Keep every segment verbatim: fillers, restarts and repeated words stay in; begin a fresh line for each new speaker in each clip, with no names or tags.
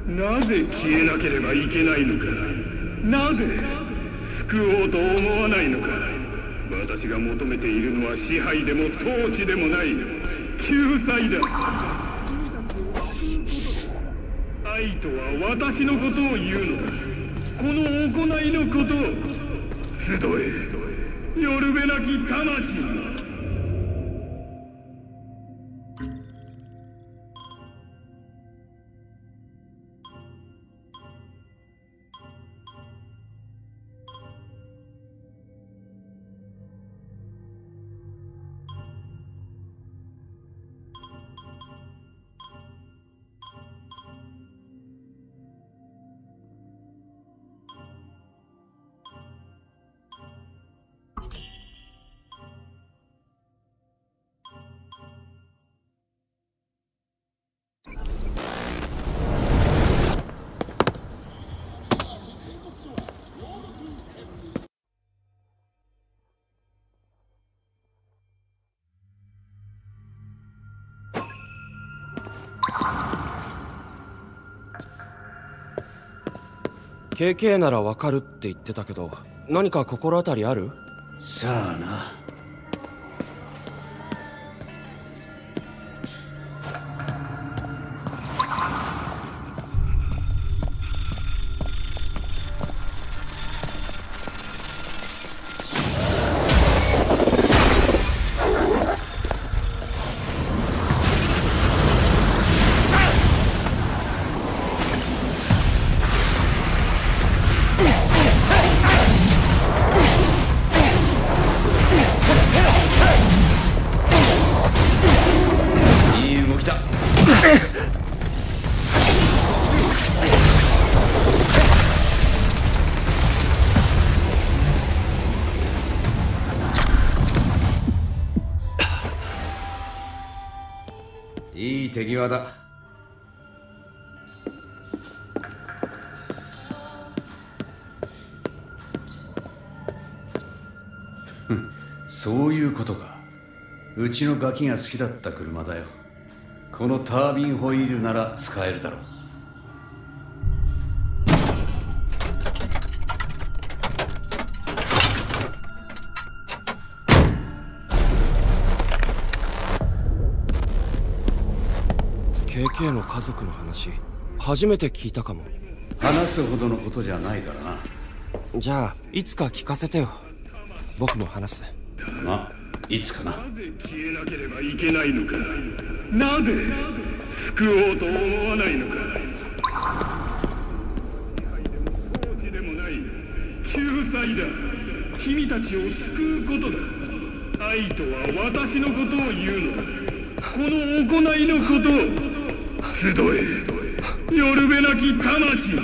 なぜ消えなければいけないのか。なぜ救おうと思わないのか。私が求めているのは支配でも統治でもない救済だ。愛とは私のことを言うのだ。この行いのことを集え、よるべなき魂。
ケーケー ならわかるって言ってたけど、何か心当たりある？
さあな。いい手際だ。そういうことか。うちのガキが好きだった車だよ。このタービンホイールなら使えるだろう。
ケーケー の家族の話、初めて聞いたかも。
話すほどのことじゃないからな。
じゃあいつか聞かせてよ。僕も話す。
まあいつかな。
なぜ消えなければいけないのか。なぜ救おうと思わないのか。支配でも統治でもない救済だ。君たちを救うことだ。愛とは私のことを言うのだ。この行いのことを集え、よるべなき魂。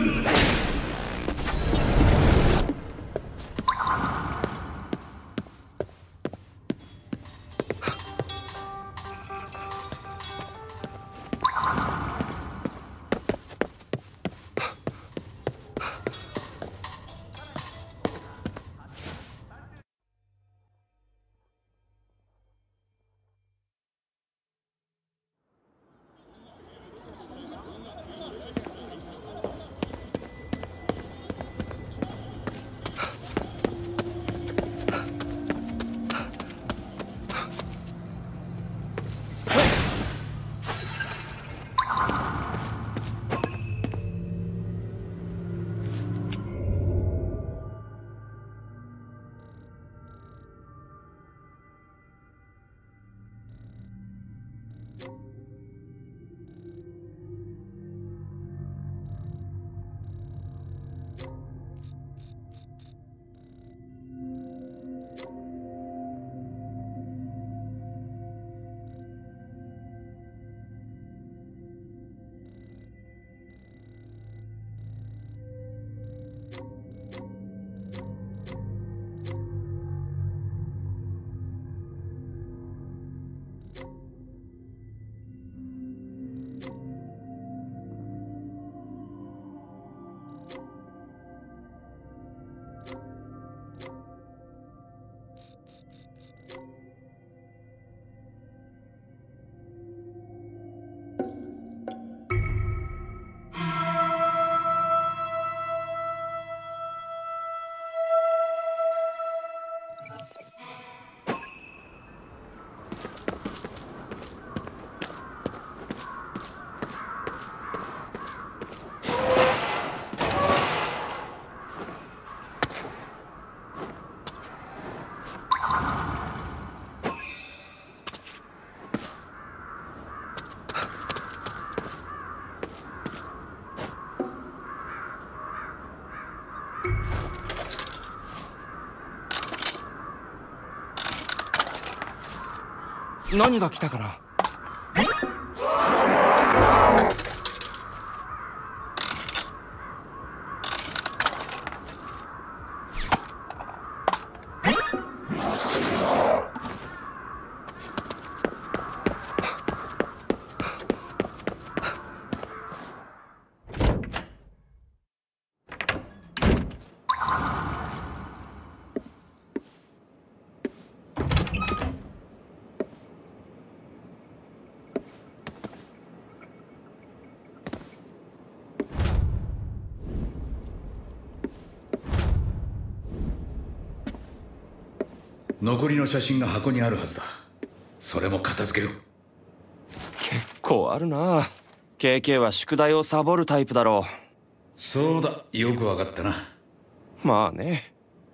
何が来たかな。
残りの写真が箱にあるはずだ。それも片付けろ。
結構あるな。 ケーケー は宿題をサボるタイプだろう。
そうだ、よくわかったな。
まあね。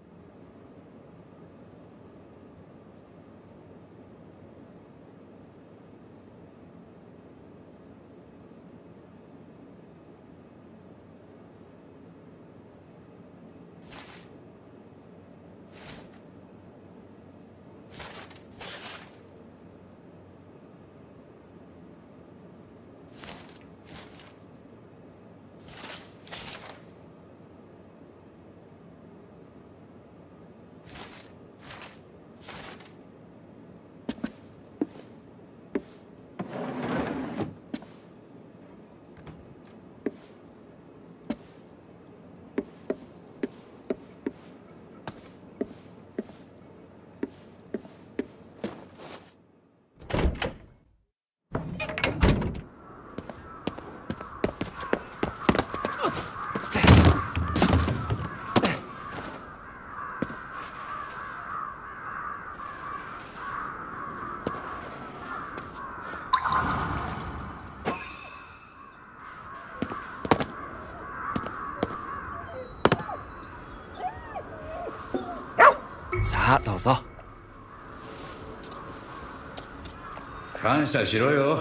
さあどうぞ。
感謝しろよ。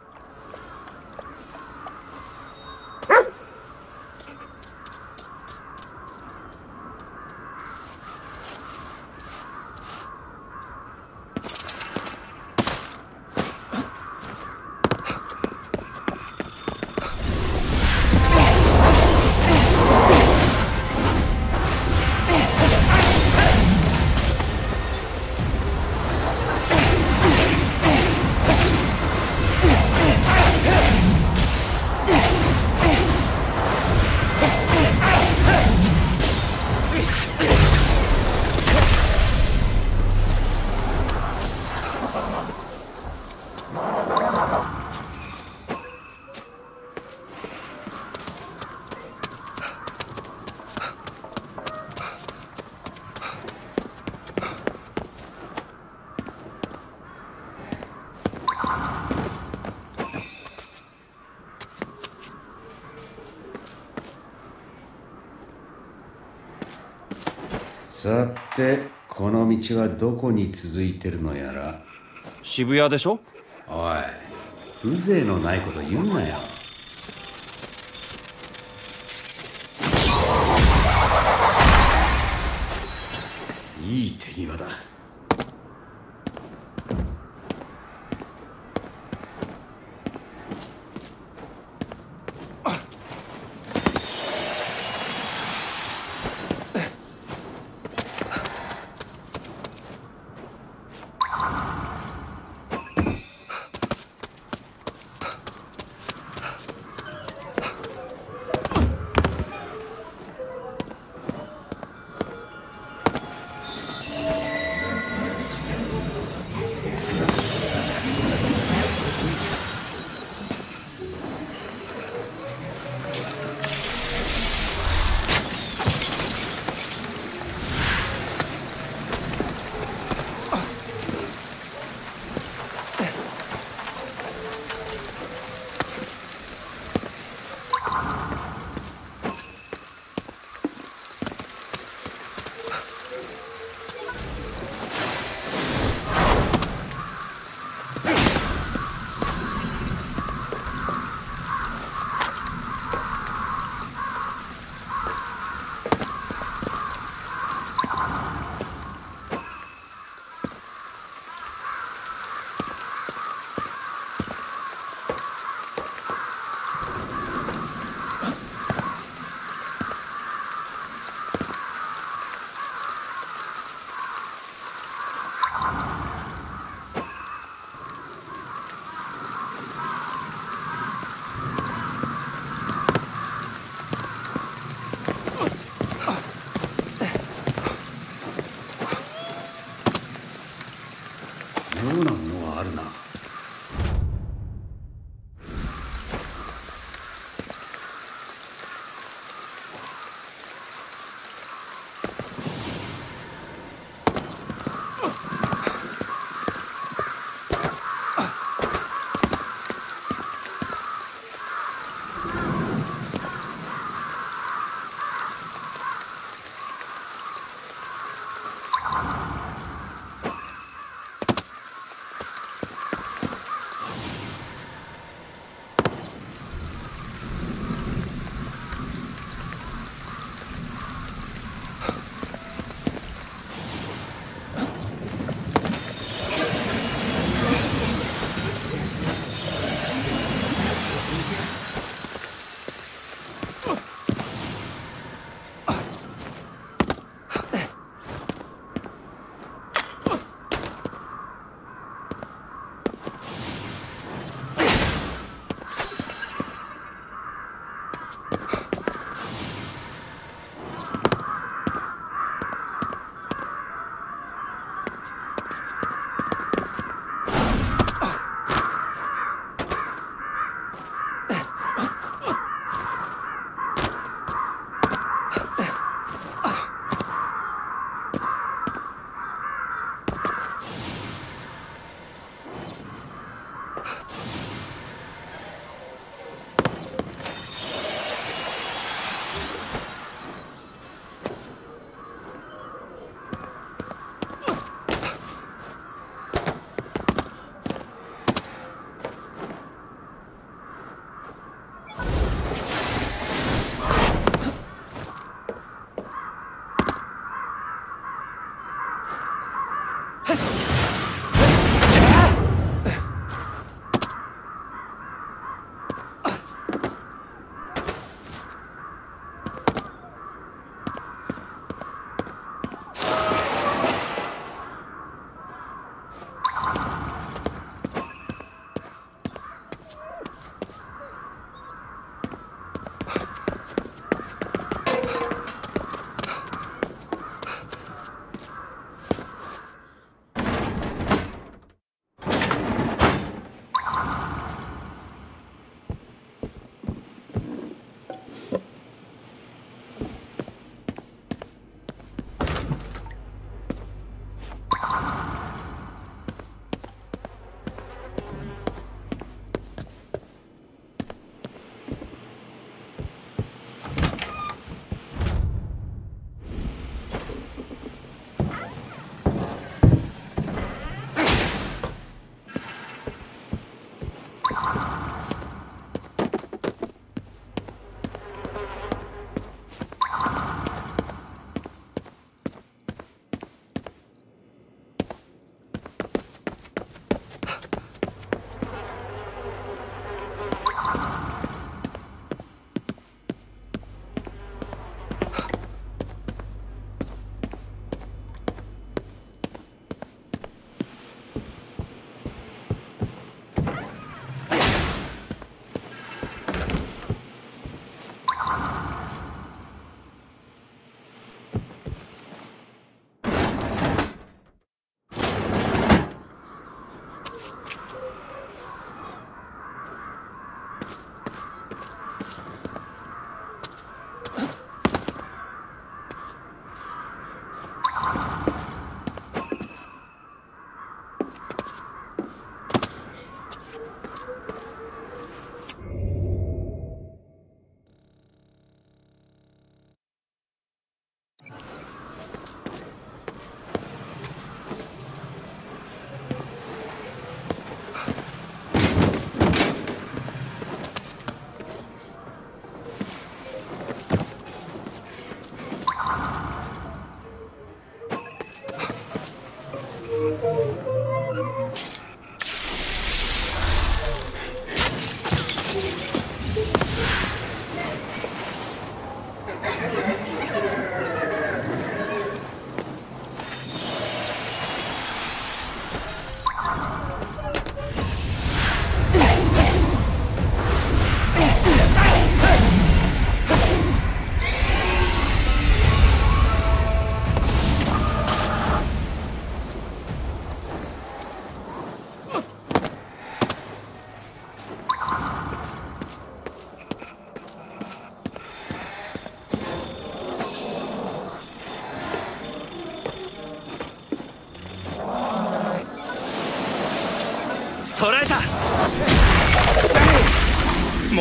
さて、この道はどこに続いてるのやら。
渋谷でしょ。
おい、風情のないこと言うなよ。いい手際だ。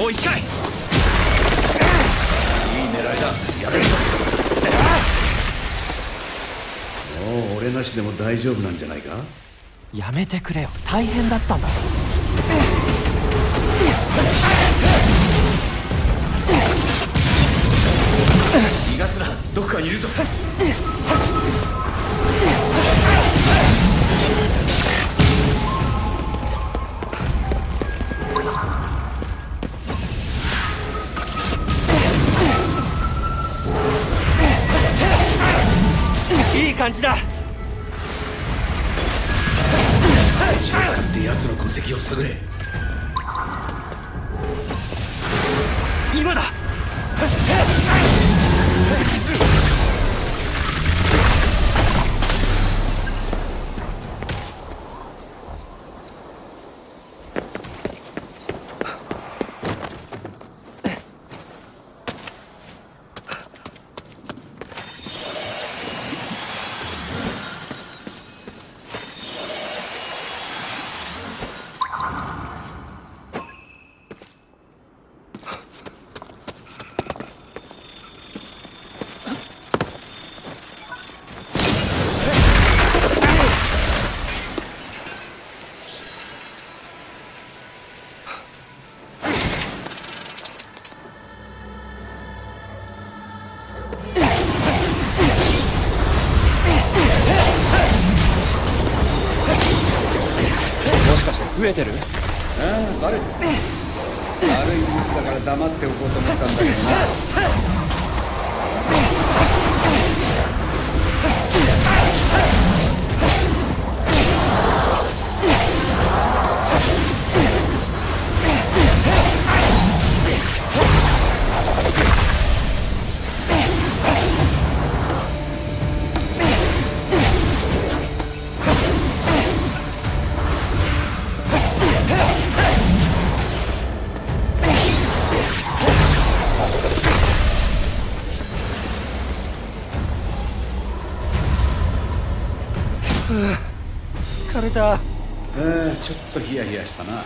う一回。いい
狙いだ。やれるぞ。もう俺なしでも大丈夫なんじゃないか。
やめてくれよ、大変だったんだぞ。
逃がすな、どこかにいるぞ。
いい感じだ。
足を使って奴の痕跡を探れ。
今だ。
増えてる？
ああ、バレてる。悪いミスだから黙っておこうと思ったんだけどな。
疲れた。
ああ、ちょっとヒヤヒヤしたな。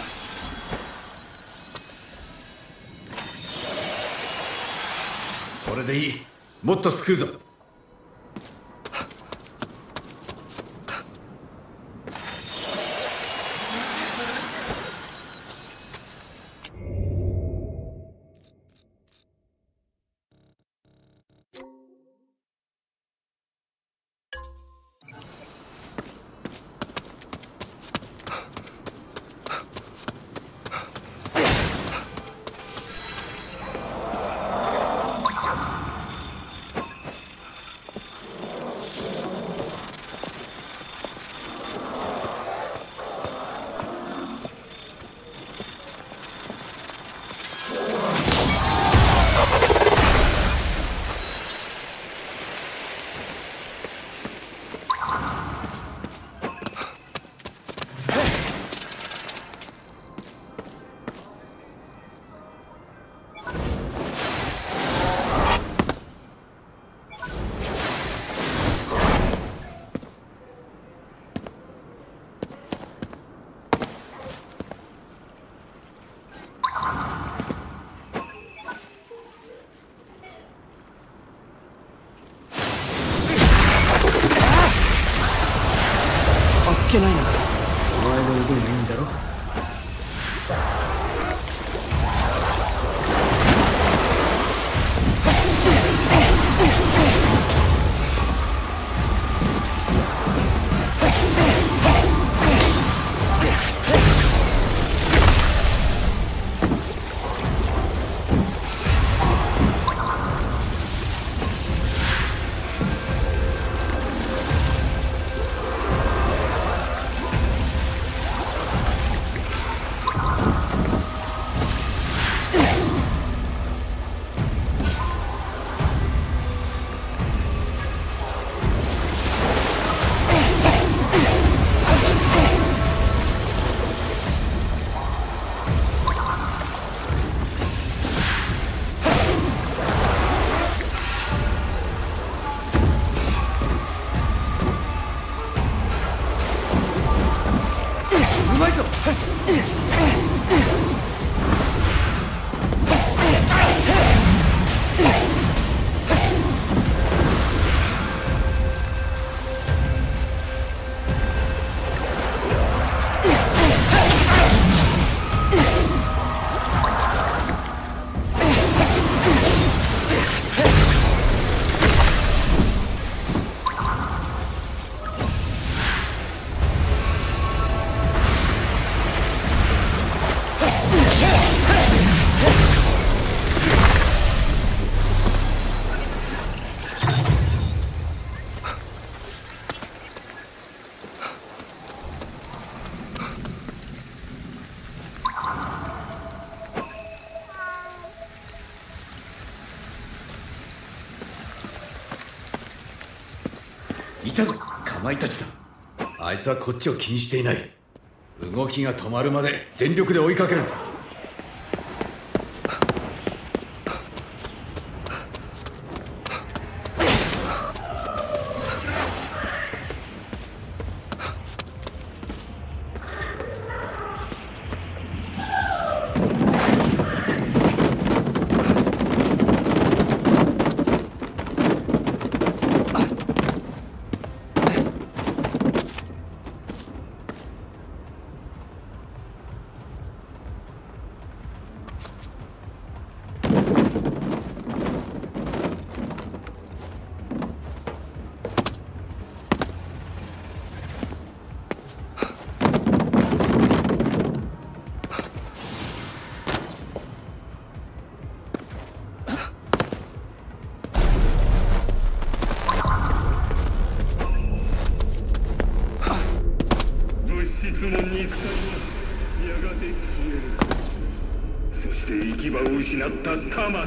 それでいい。もっと救うぞ。
いけないな。
お前の腕がいいんだろ。 いたぞ、かまいたちだ。あいつはこっちを気にしていない。動きが止まるまで全力で追いかけるんだ。
質問に使います。やがて消える。そして行き場を失った魂。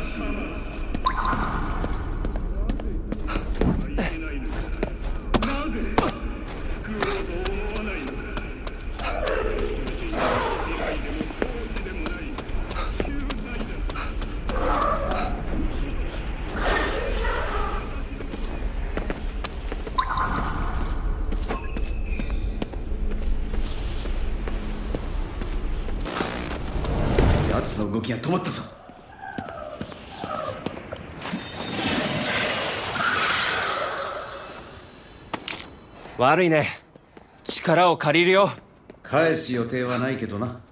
いけないのか。なぜ救おうと思わないのか。世界でも統治でもない救済だ。
奴の動きが止まったぞ。
悪いね。力を借りるよ。
返す予定はないけどな。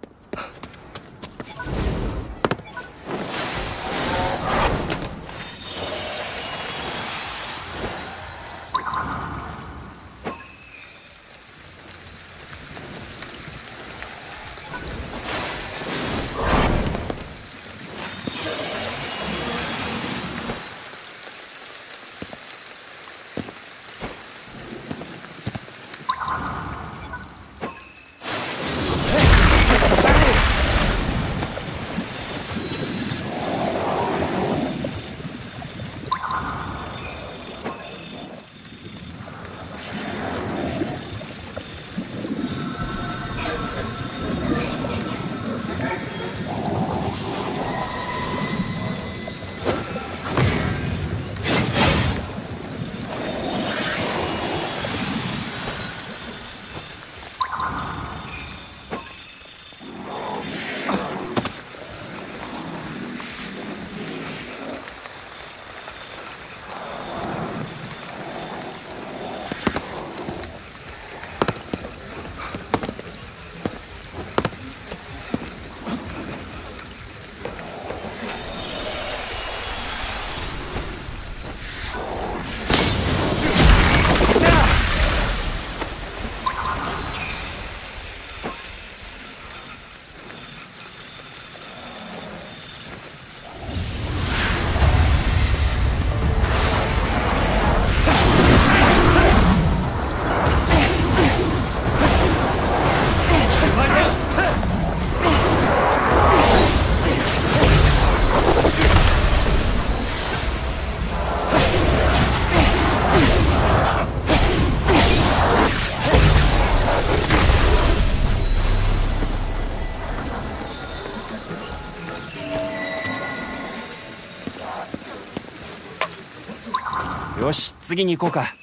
よし、次に行こうか。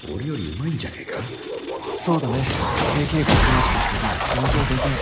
俺よりうまいんじゃねえか。
そうだね。ケーケー がおとなしくしてるのは想像できない。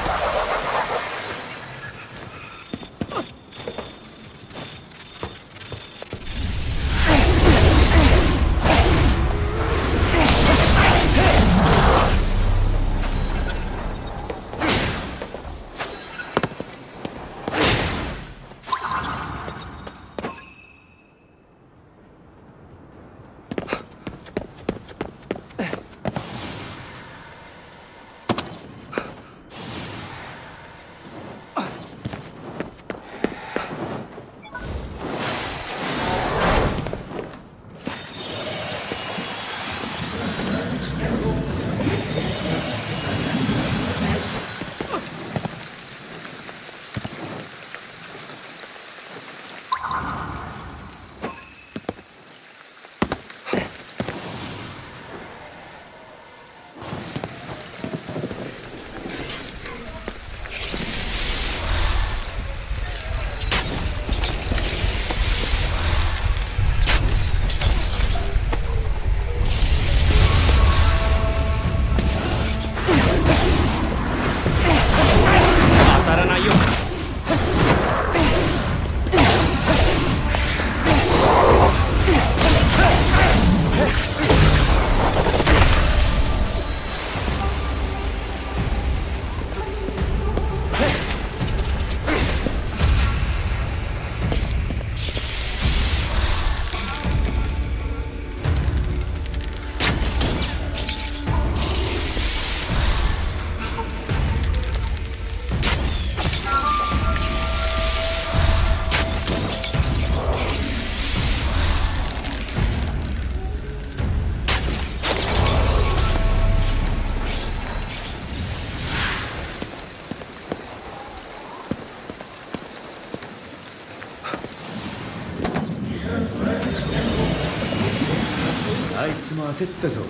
あいつも焦ったぞ。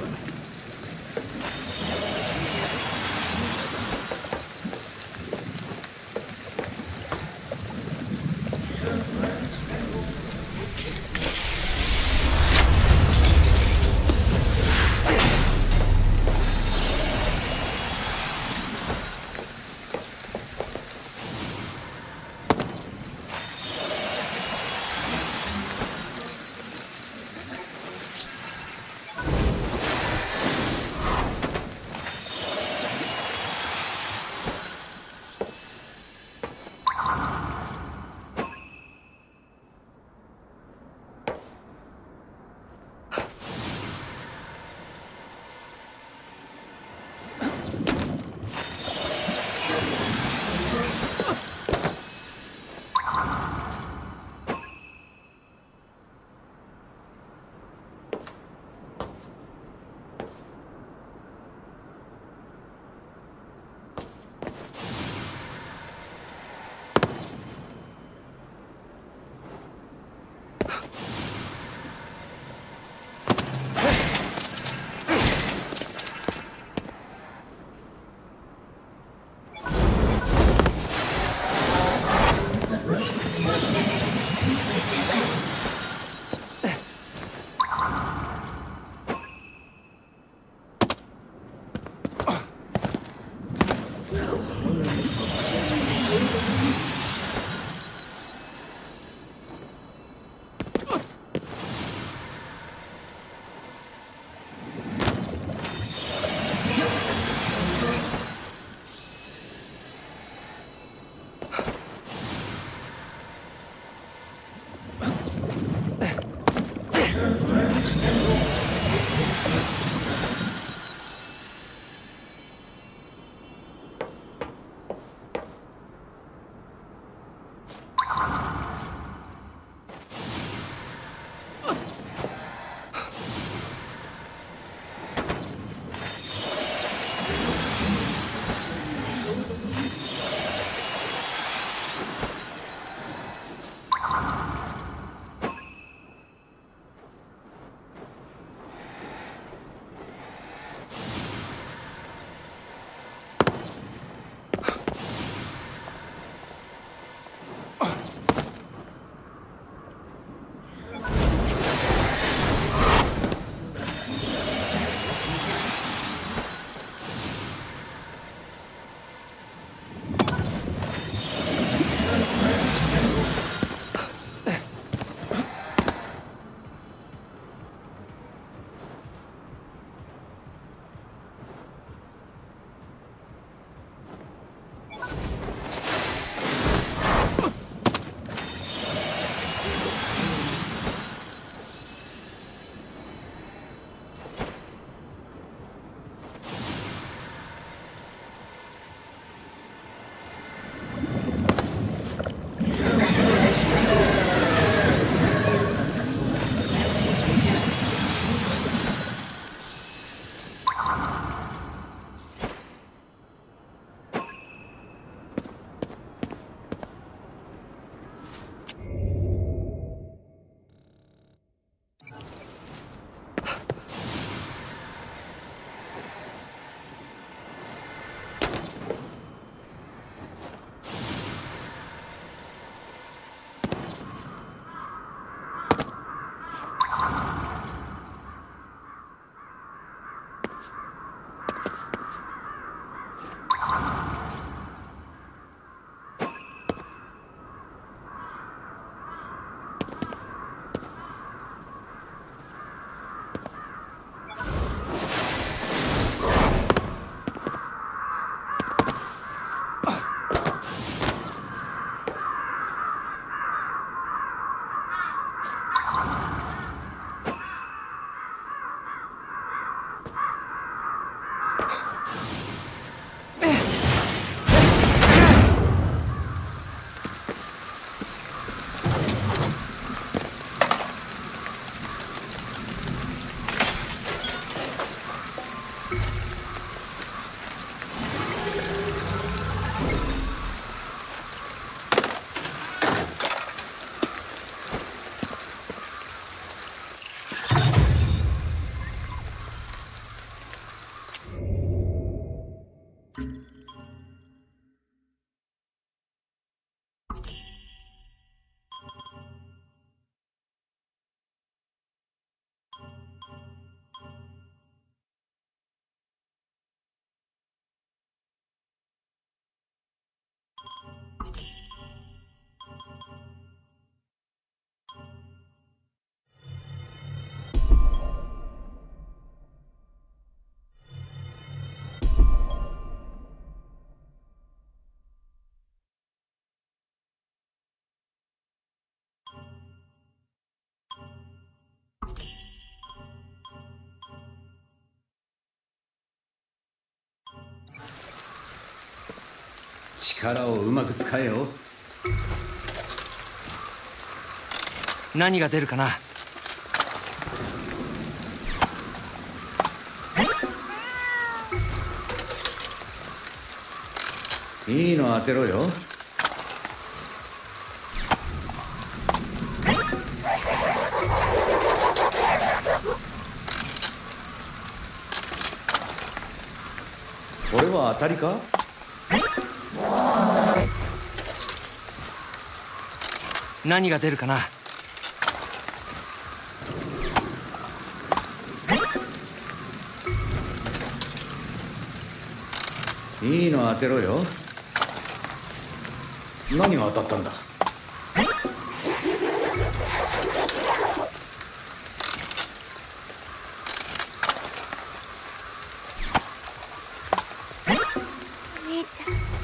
力をうまく使えよ。
何が出るかな。
いいの当てろよ。これは当たりか。
何が出るかな。
いいの当てろよ。何が当たったんだ。
兄ち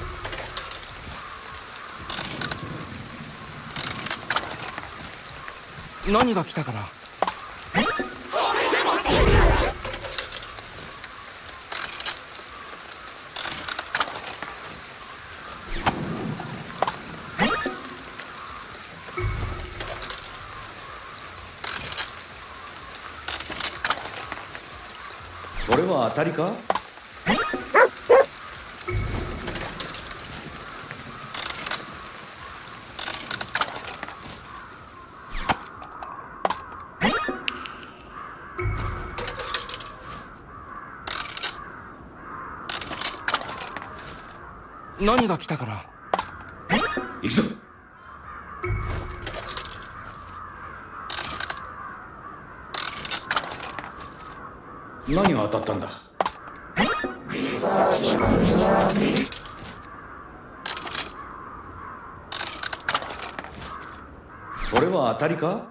ゃん。何が来たかな。
これは当たりか。
何が来たかな。
行くぞ。何が当たったんだ。これは当たりか。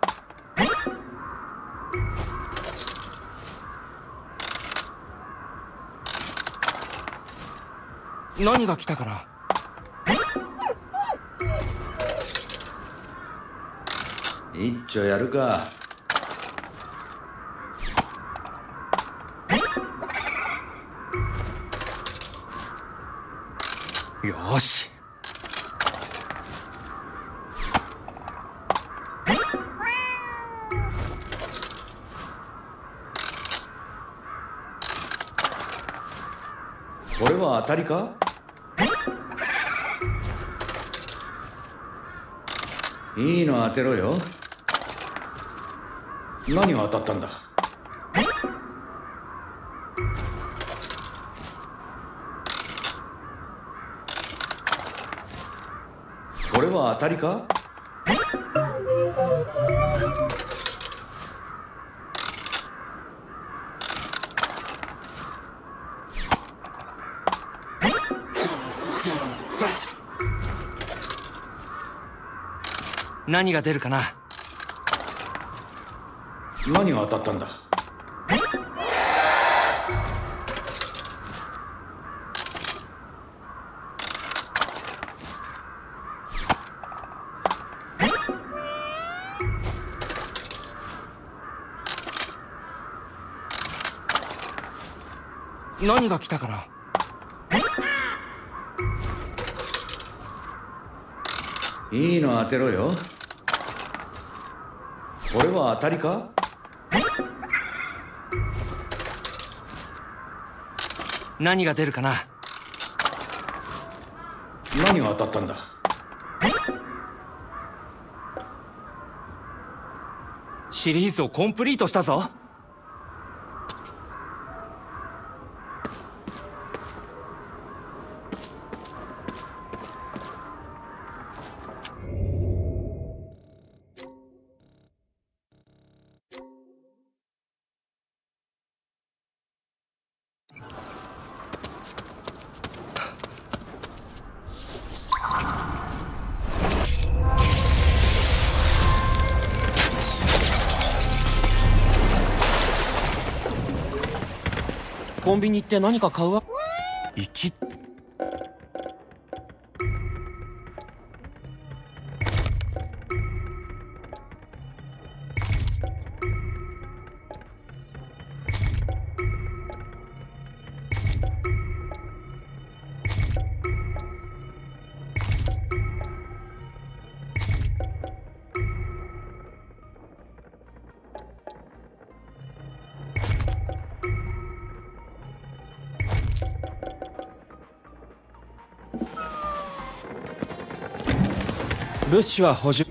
何が来たかな。
一丁やるか。
よーし。
これは当たりか。いいの当てろよ。何が当たったんだ。これは当たりか。
何が出るかな。
何が当たったんだ。
何が来たかな。
いいの当てろよ。これは当たりか。
何が出るかな。
何が当たったんだ。
シリーズをコンプリートしたぞ。コンビニ行って何か買うわ。行き。 物資は補充。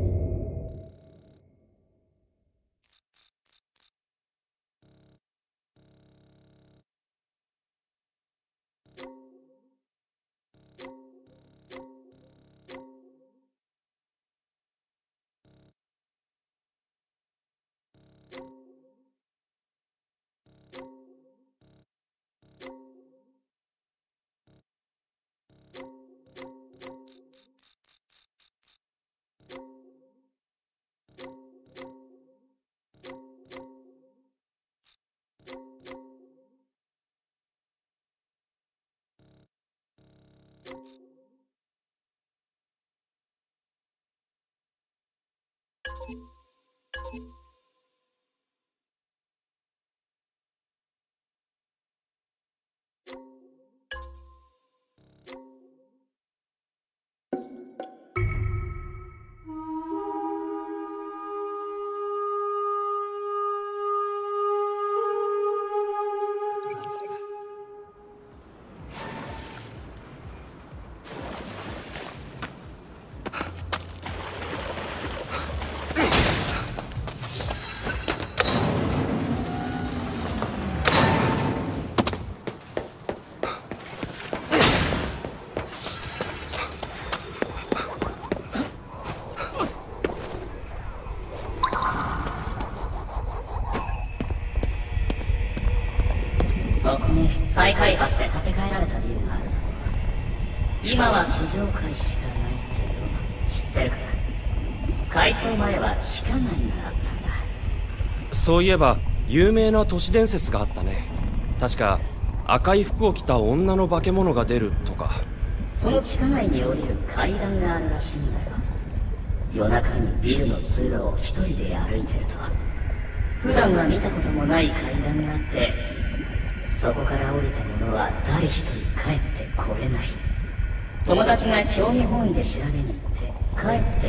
そこに再開発で建て替えられたビルがある。今は地上階しかないけど、知ってるかな？改装前は地下街があったんだ。
そういえば有名な都市伝説があったね。確か赤い服を着た女の化け物が出るとか。
その地下街に降りる階段があるらしいんだよ。夜中にビルの通路を一人で歩いてると、普段は見たこともない階段があって、そこから降りた者は誰一人帰ってこれない。友達が興味本位で調べに行って帰ってこないんだ。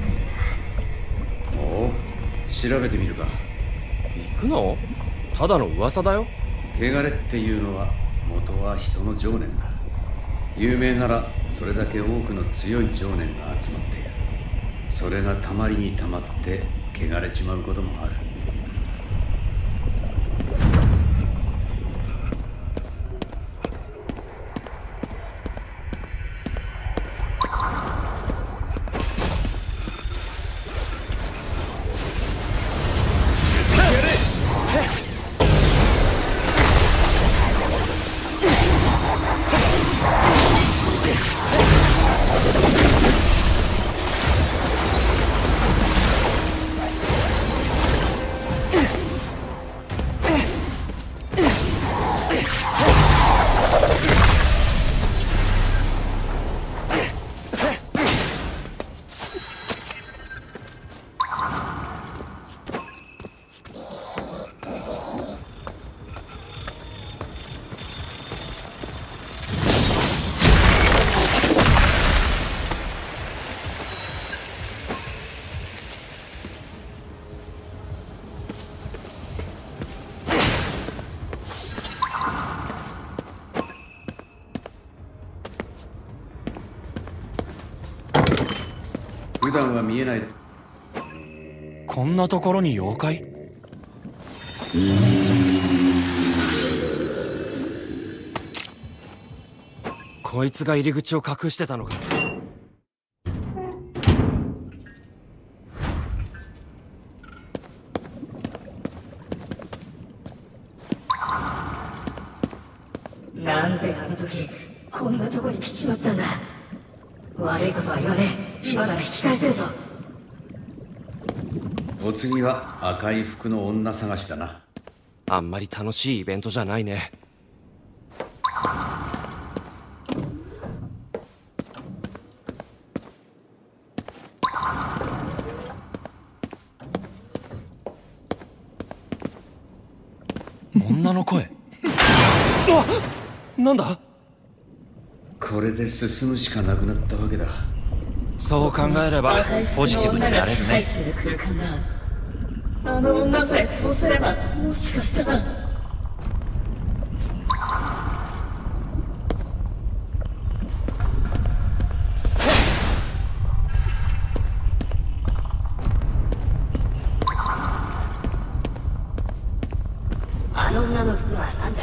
おう、調べてみるか。
行くの？ただの噂だよ。
汚れっていうのは元は人の情念だ。有名ならそれだけ多くの強い情念が集まっている。それがたまりにたまって汚れちまうこともある。普段は見えない。
こんなところに妖怪？こいつが入り口を隠してたのか。
なんであの時こんなとこに来ちまったんだ。悪いことは言わねえ。今なら引き返せるぞ。
お次は赤い服の女探しだな。
あんまり楽しいイベントじゃないね。女の声。あっ、なんだ？
これで進むしかなくなったわけだ。
そう考えればポジティブになれるね。
あの女さえ倒せれば、もしかしたら。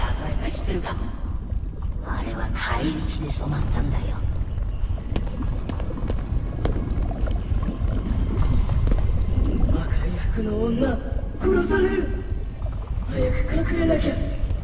赤いが知ってるか？あれは帰り道で染まったんだよ。赤い服の女殺される。早く隠れなきゃ。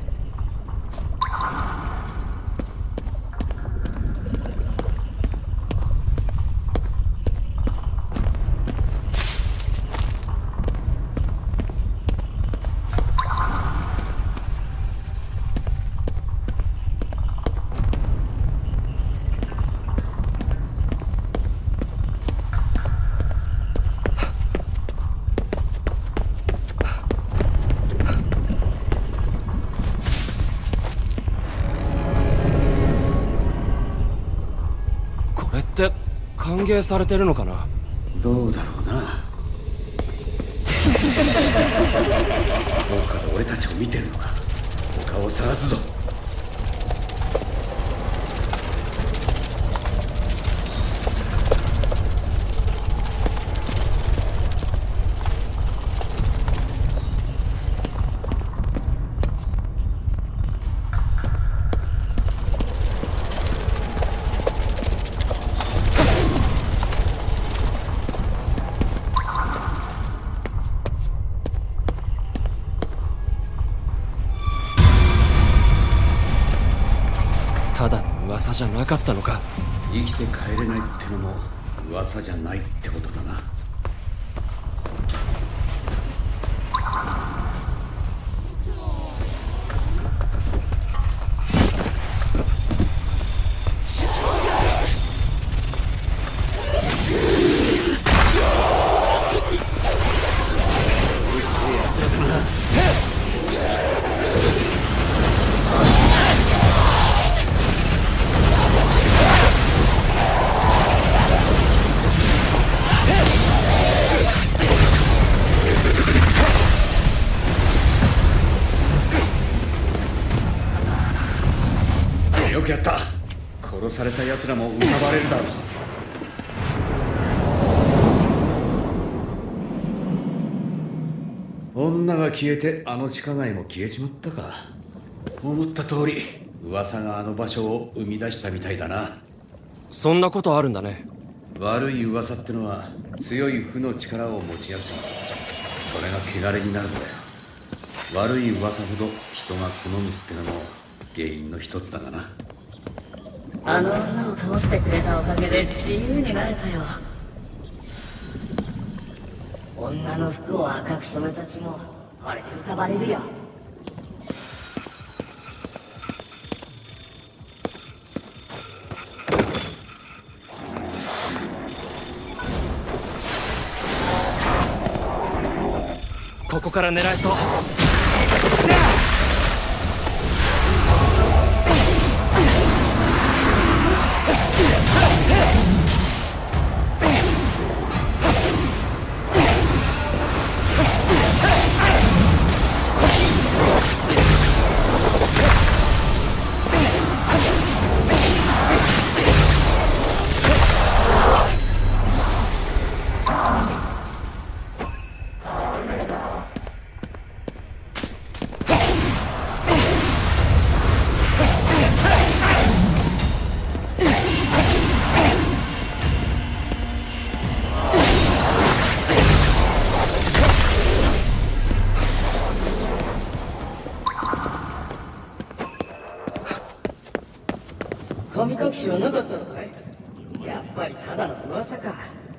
歓迎されてるのかな。
どうだろうな。どこかで俺たちを見てるのか。他を探すぞ。
ただの噂じゃなかったのか。
生きて帰れないってのも噂じゃないってことだな。よくやった。殺された奴らも浮かばれるだろう。女が消えてあの地下街も消えちまったか。思った通り噂があの場所を生み出したみたいだな。
そんなことあるんだね。
悪い噂ってのは強い負の力を持ちやすい。それが汚れになるんだよ。悪い噂ほど人が好むってのも原因の一つだがな。
あの女を倒してくれたおかげで自由になれたよ。女の服を赤く染めた血もこれで浮かばれるよ。
ここから狙えそう。
神隠しはなかったのかい？やっぱりただの噂か。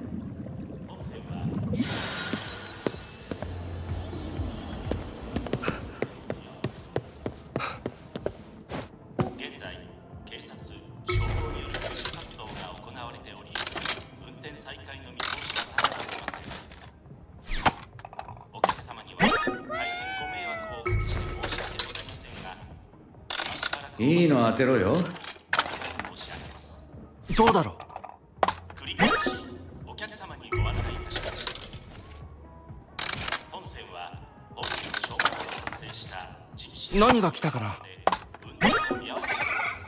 現在、警察、消防による救助活動が行われており、運転再開の見通しは立っていません。お客様には大変ご迷惑をおかけして申し訳ございませんが、今しばらく
いいの当てろよ。
どうだろ
繰り返しお客様にご案内いたします。本線は本日正午頃発生した地震
う。何が来たかな。
運転を見合わせております。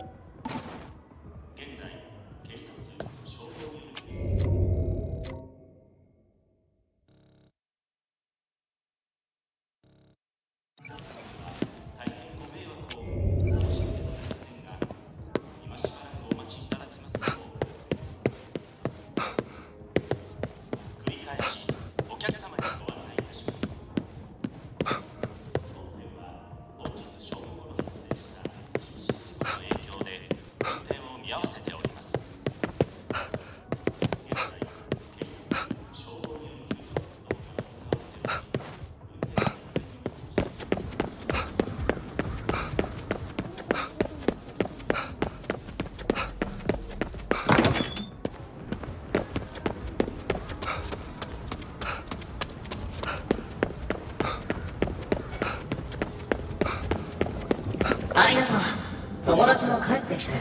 現在警察消防による大変ご迷
ありがとう。友達も帰ってきたよ。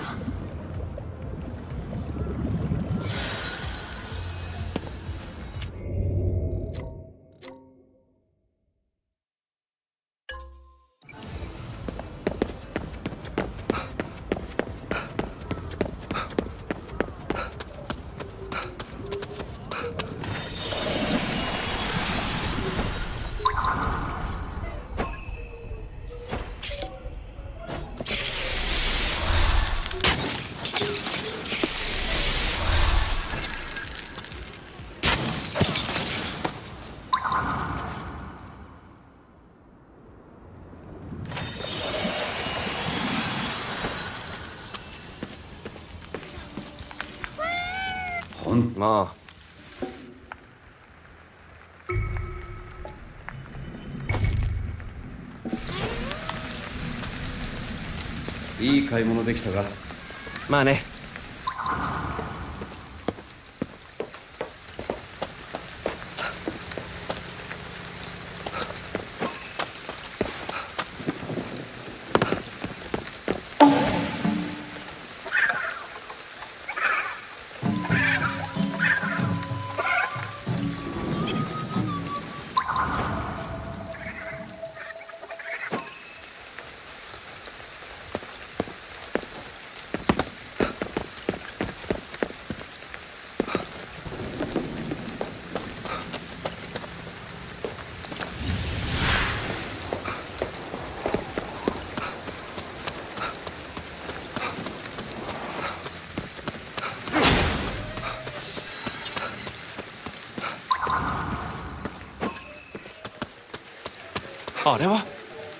まあ
いい買い物できたか。
まあね。あれは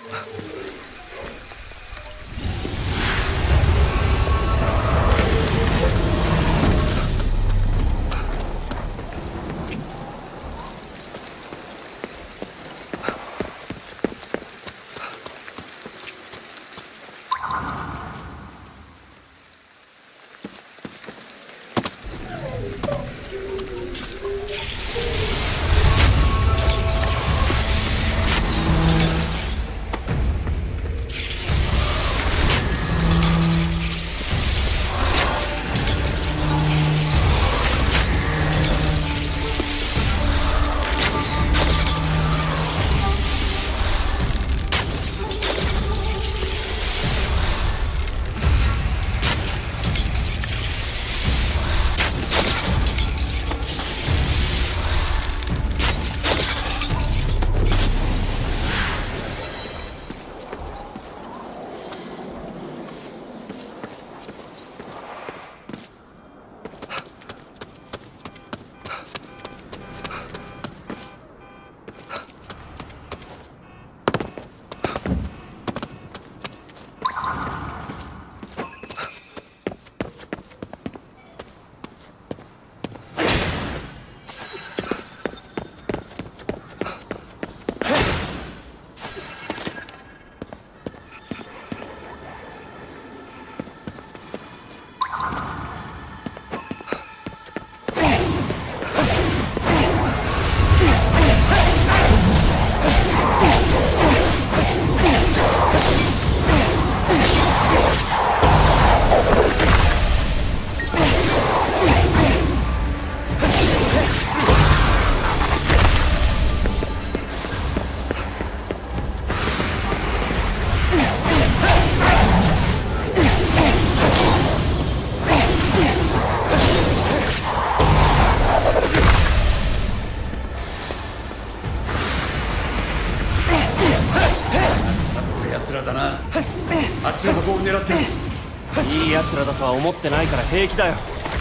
あっちの箱を狙ってる。
いい奴らだとは思ってないから平気だよ。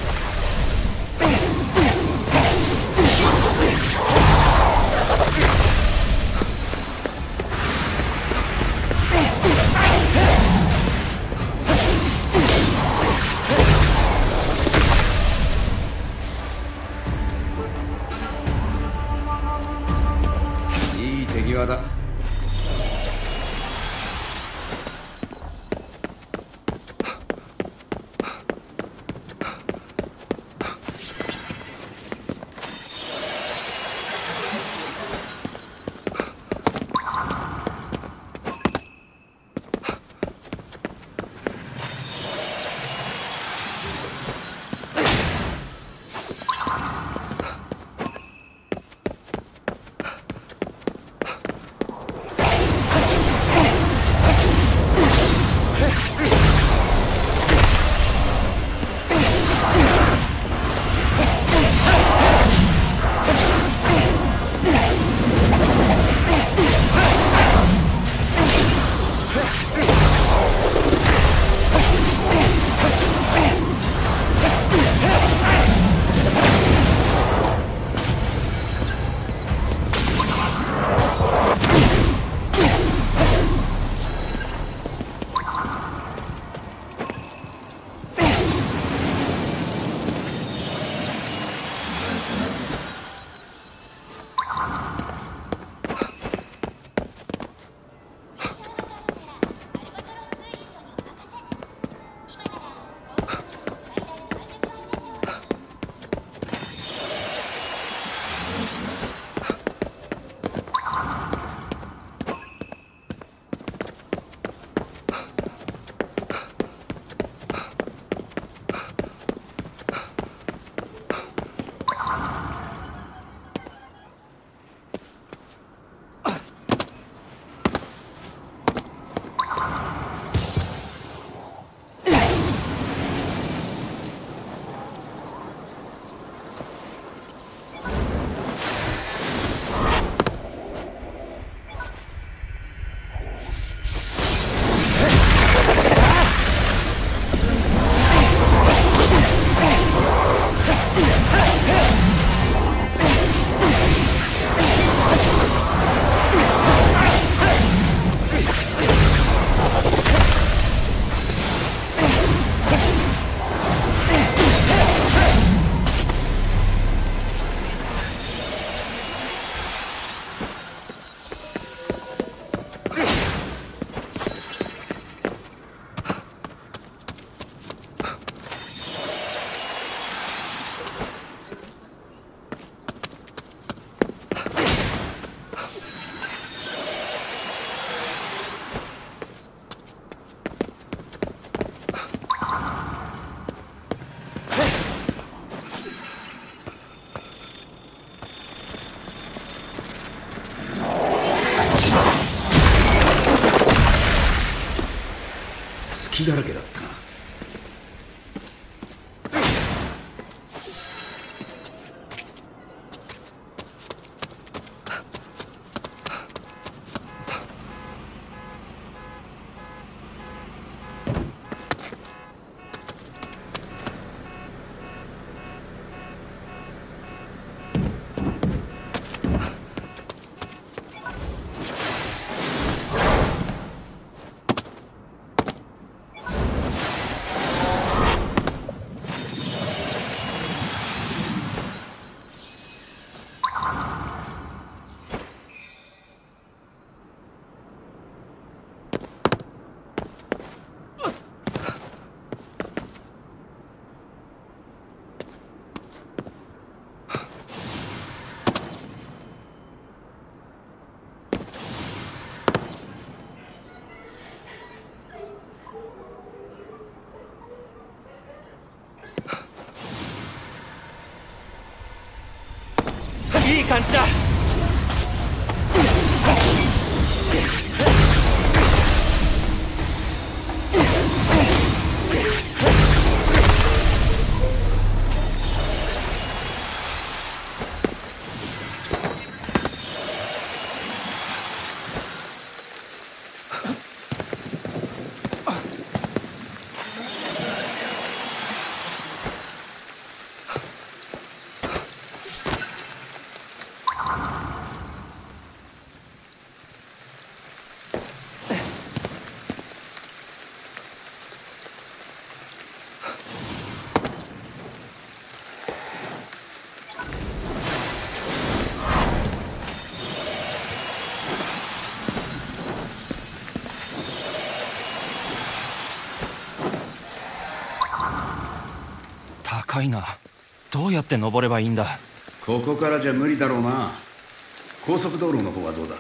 いい手際だ。 隙だらけだったな。
いい感じだ。高いな。どうやって登ればいいんだ。
ここからじゃ無理だろうな。高速道路の方はどうだ。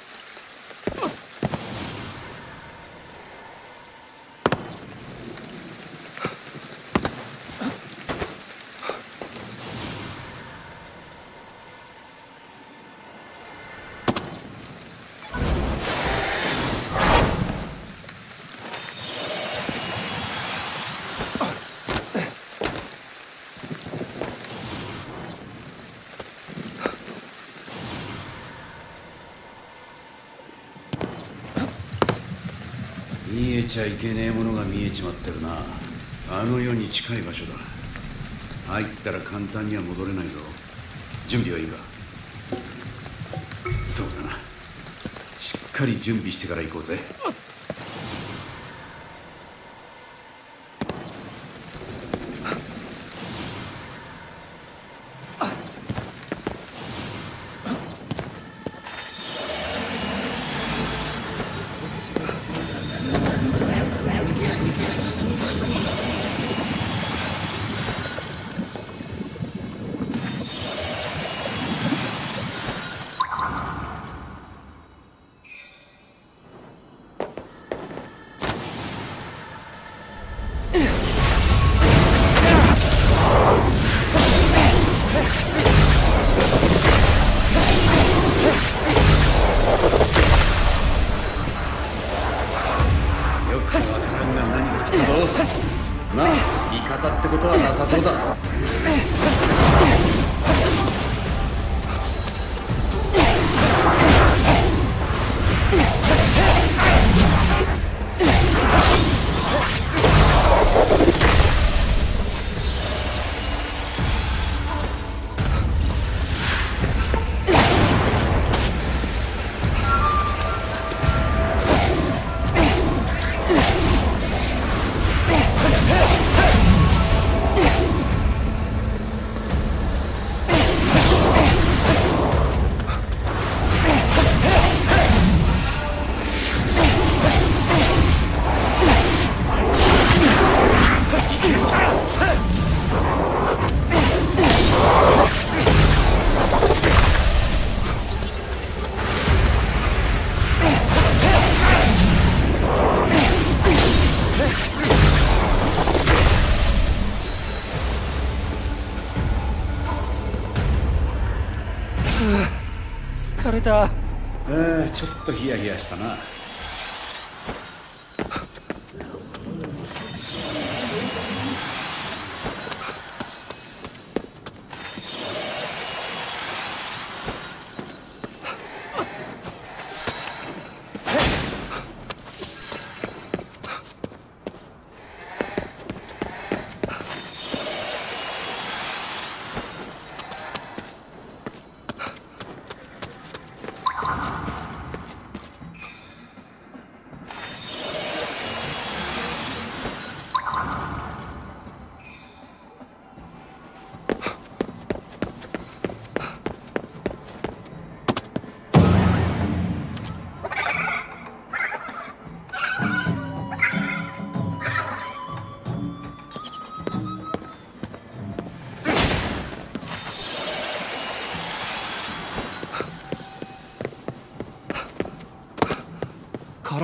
見えちゃいけねえものが見えちまってるな。あの世に近い場所だ。入ったら簡単には戻れないぞ。準備はいいか。そうだな。しっかり準備してから行こうぜ。まあ、味方ってことはなさそうだ。
疲れた。
ああ、ちょっとヒヤヒヤしたな。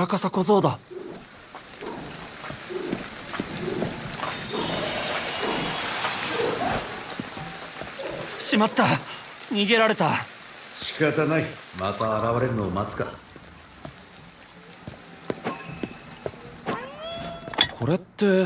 カラカサ小僧だ。しまった、逃げられた。
仕方ない、また現れるのを待つか。
これって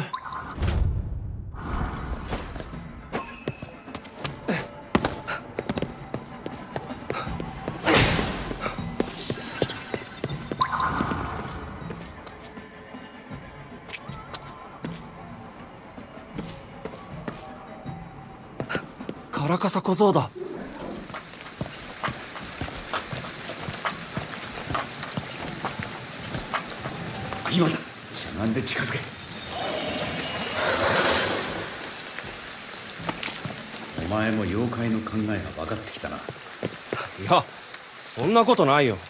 カラカサ小僧だ。
今だ、しゃがんで近づけ。お前も妖怪の考えが分かってきたな。
いや、そんなことないよ。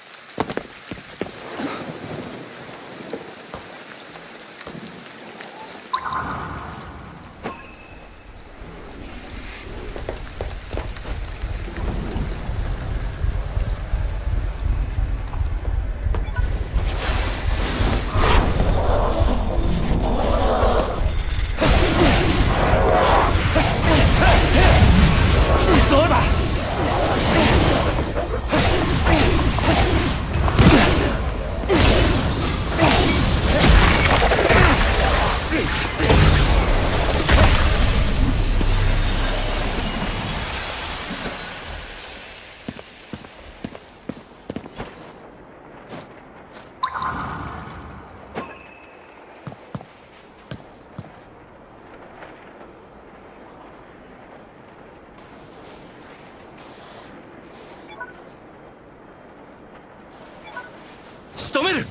仕留める。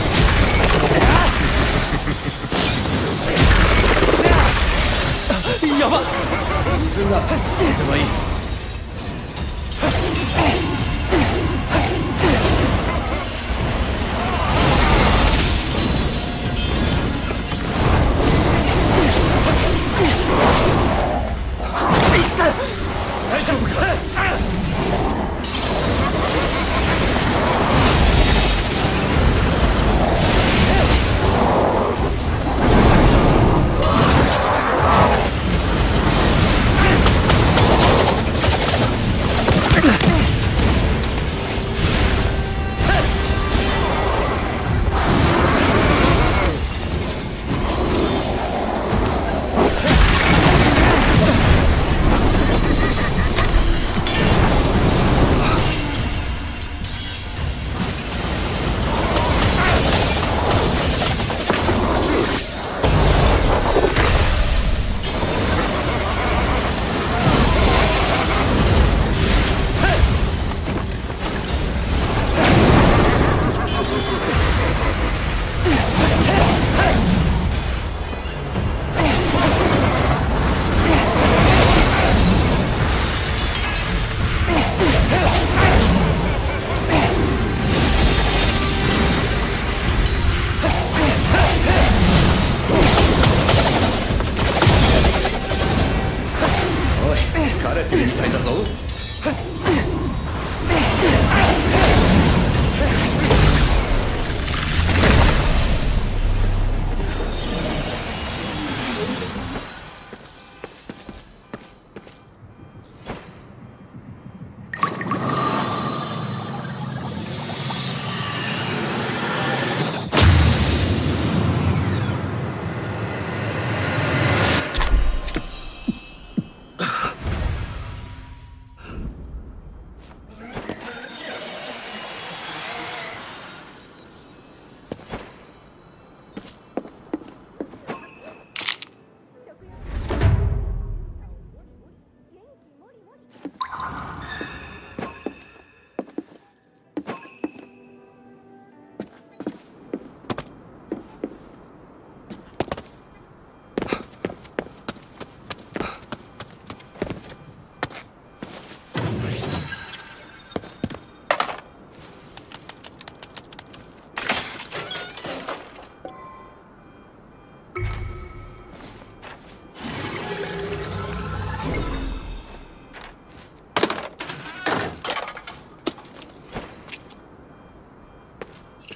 やばっ。
水が水はいい。
大丈夫か。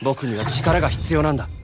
僕には力が必要なんだ。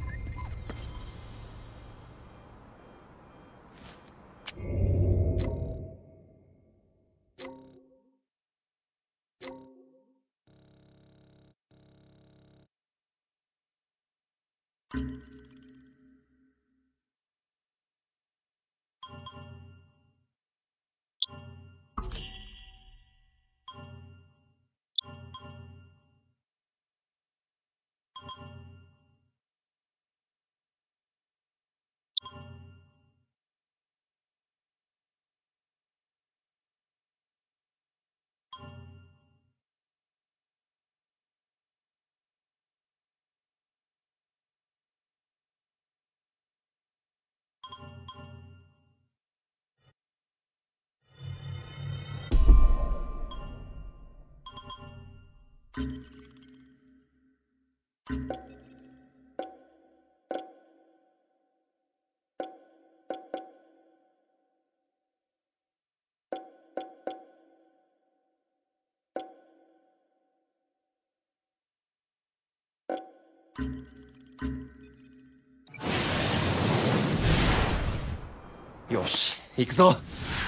よし、行くぞ。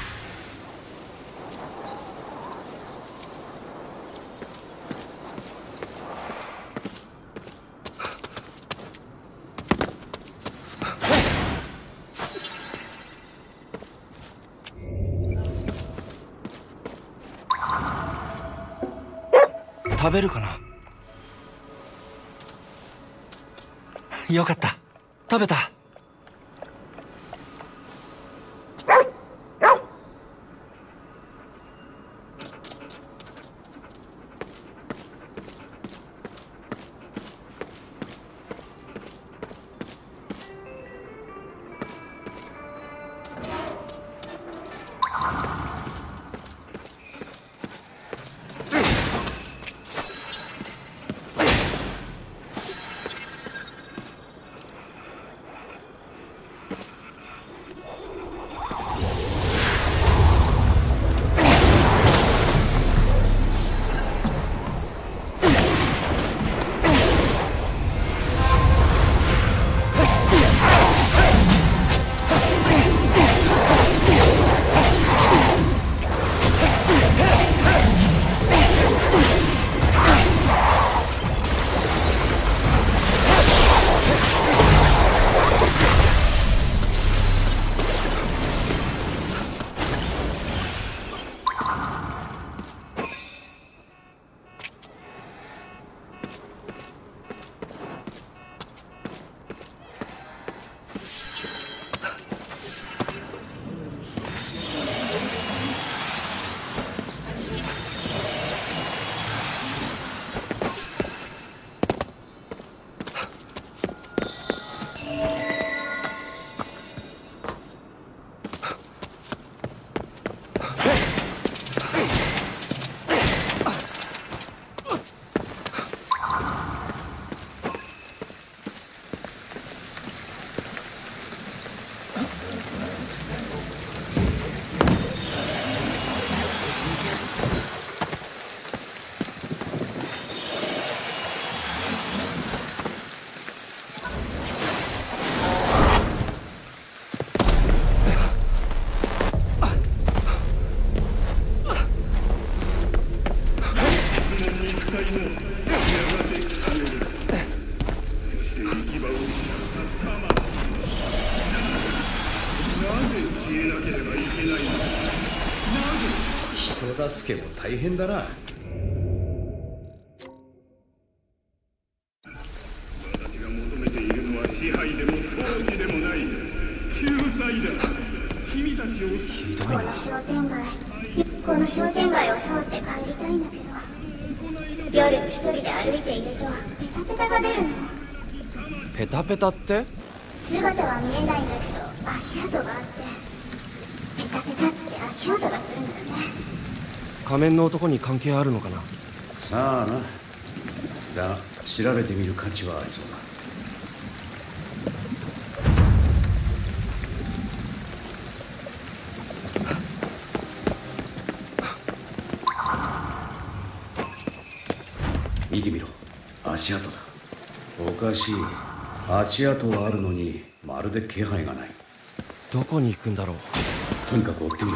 食べるかな。よかった、食べた。
人助けも大変だな。
私が求めているのは支配でも統治でもない救済だ。君たちをひどいな。
この商店街この商店街を通って帰りたいんだけど、夜一人で歩いているとペタペタが出るの。
ペタペタって？
姿は見えないんだけど足跡があって、ペタペタって足音がするんだね。
仮面の男に関係あるのかな。
さあな。だが調べてみる価値はありそうだ。見てみろ、足跡だ。おかしい。足跡はあるのにまるで気配がない。
どこに行くんだろう。
とにかく追ってみろ。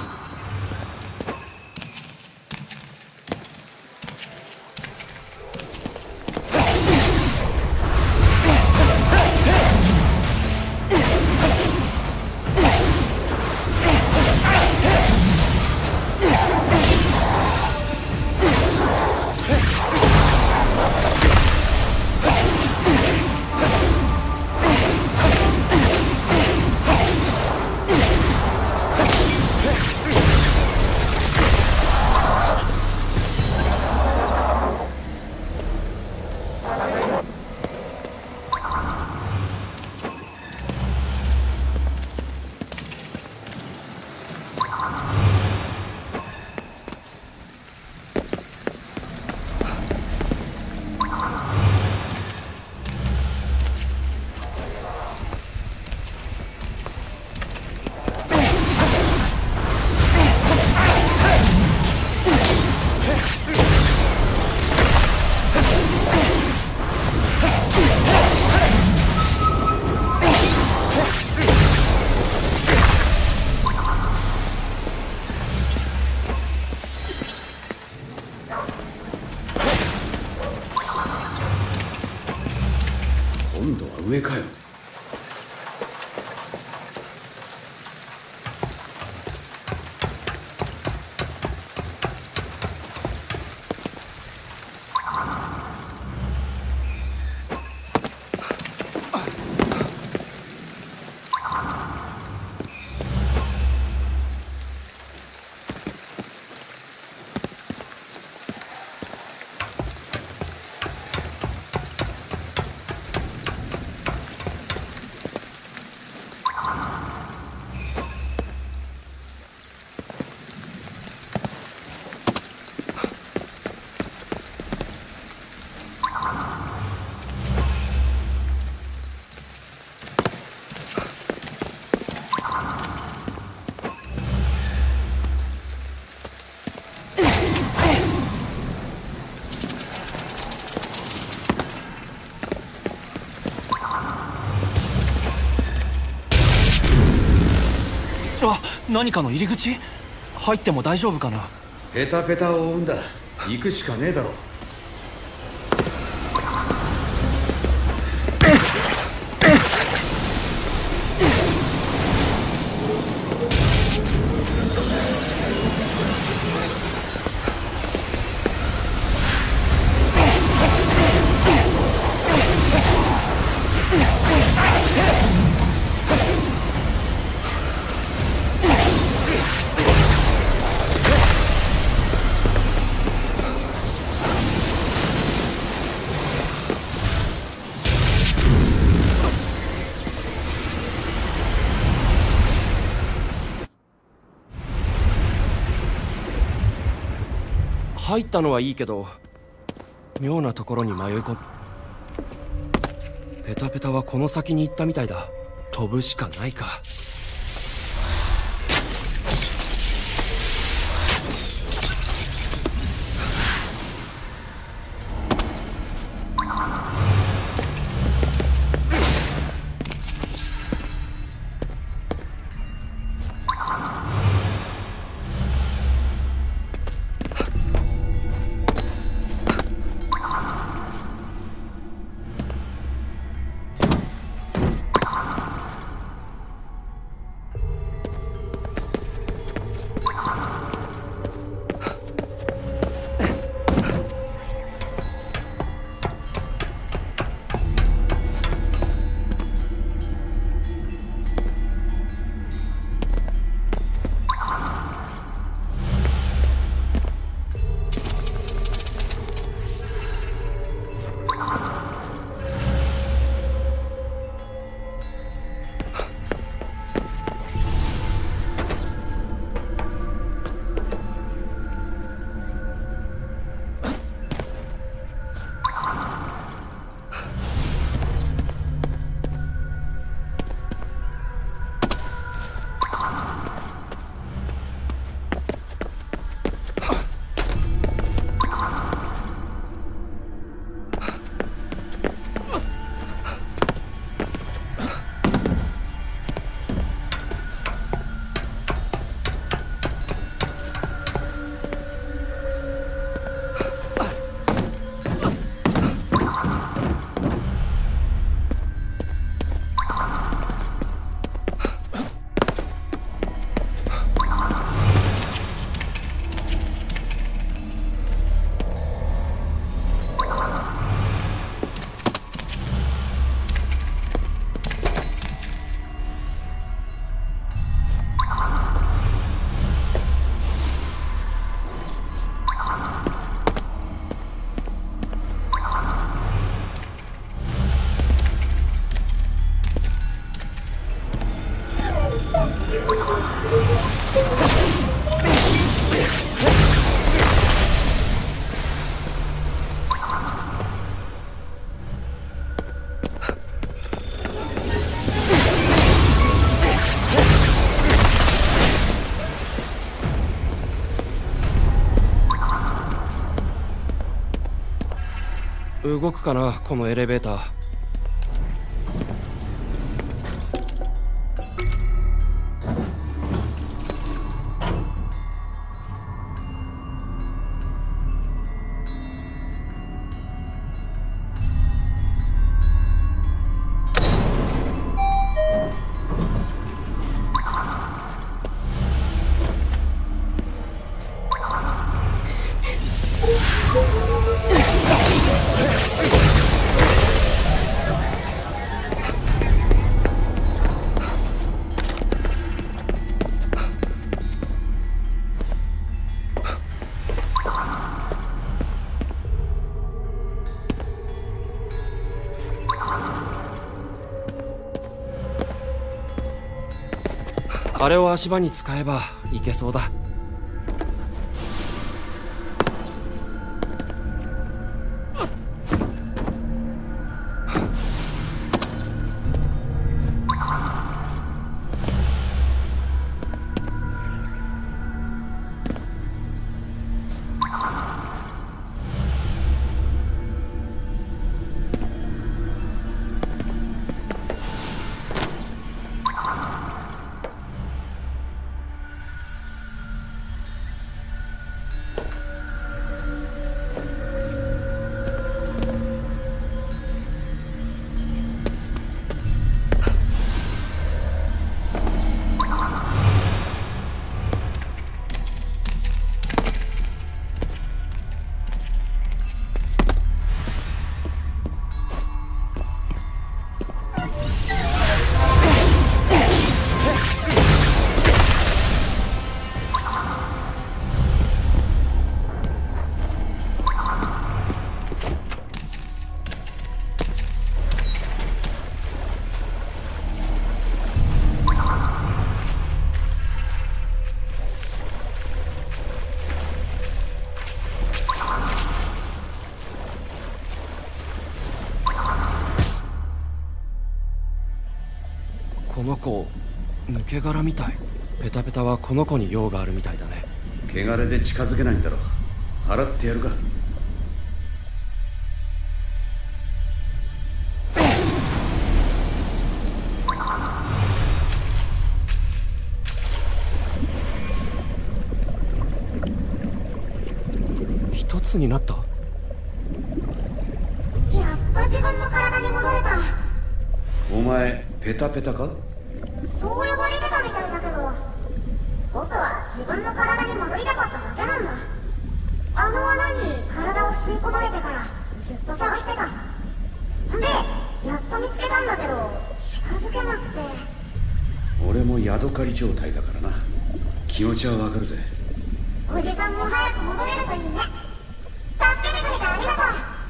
今度は上かよ。
あ、何かの入り口？入っても大丈夫かな？
ペタペタを追うんだ。行くしかねえだろ。
入ったのはいいけど、妙なところに迷い込ん。ペタペタはこの先に行ったみたいだ。飛ぶしかないか。 動くかなこのエレベーター。あれを足場に使えばいけそうだ。この子抜け殻みたい。ペタペタはこの子に用があるみたいだね。
汚れで近づけないんだろう。払ってやるか。
一つになった。
やっと自分の体に戻れた。
お前ペタペタか？
そう呼ばれてたみたいだけど、僕は自分の体に戻りたかっただけなんだ。あの穴に体を吸い込まれてからずっと探してた。でやっと見つけたんだけど近づけなくて。
俺もヤドカリ状態だからな。気持ちはわかるぜ。
おじさんも早く戻れるといいね。助けてくれてありがとう。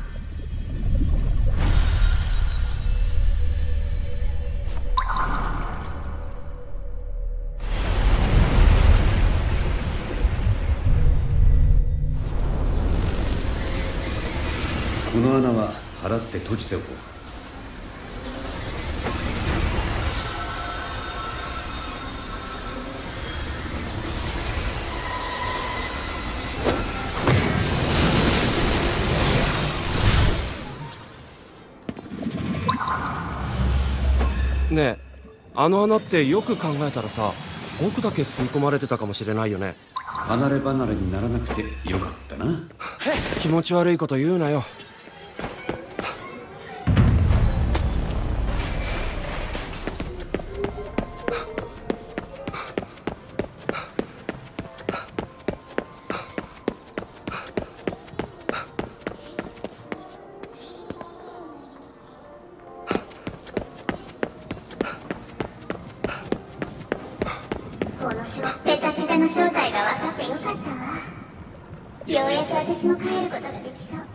この穴は払って閉じておこう。
ねえ、あの穴ってよく考えたらさ、僕だけ吸い込まれてたかもしれないよね。
離れ離れにならなくてよかったな。
気持ち悪いこと言うなよ。
ペタペタの正体が分かってよかったわ。ようやく私も帰ることができそう。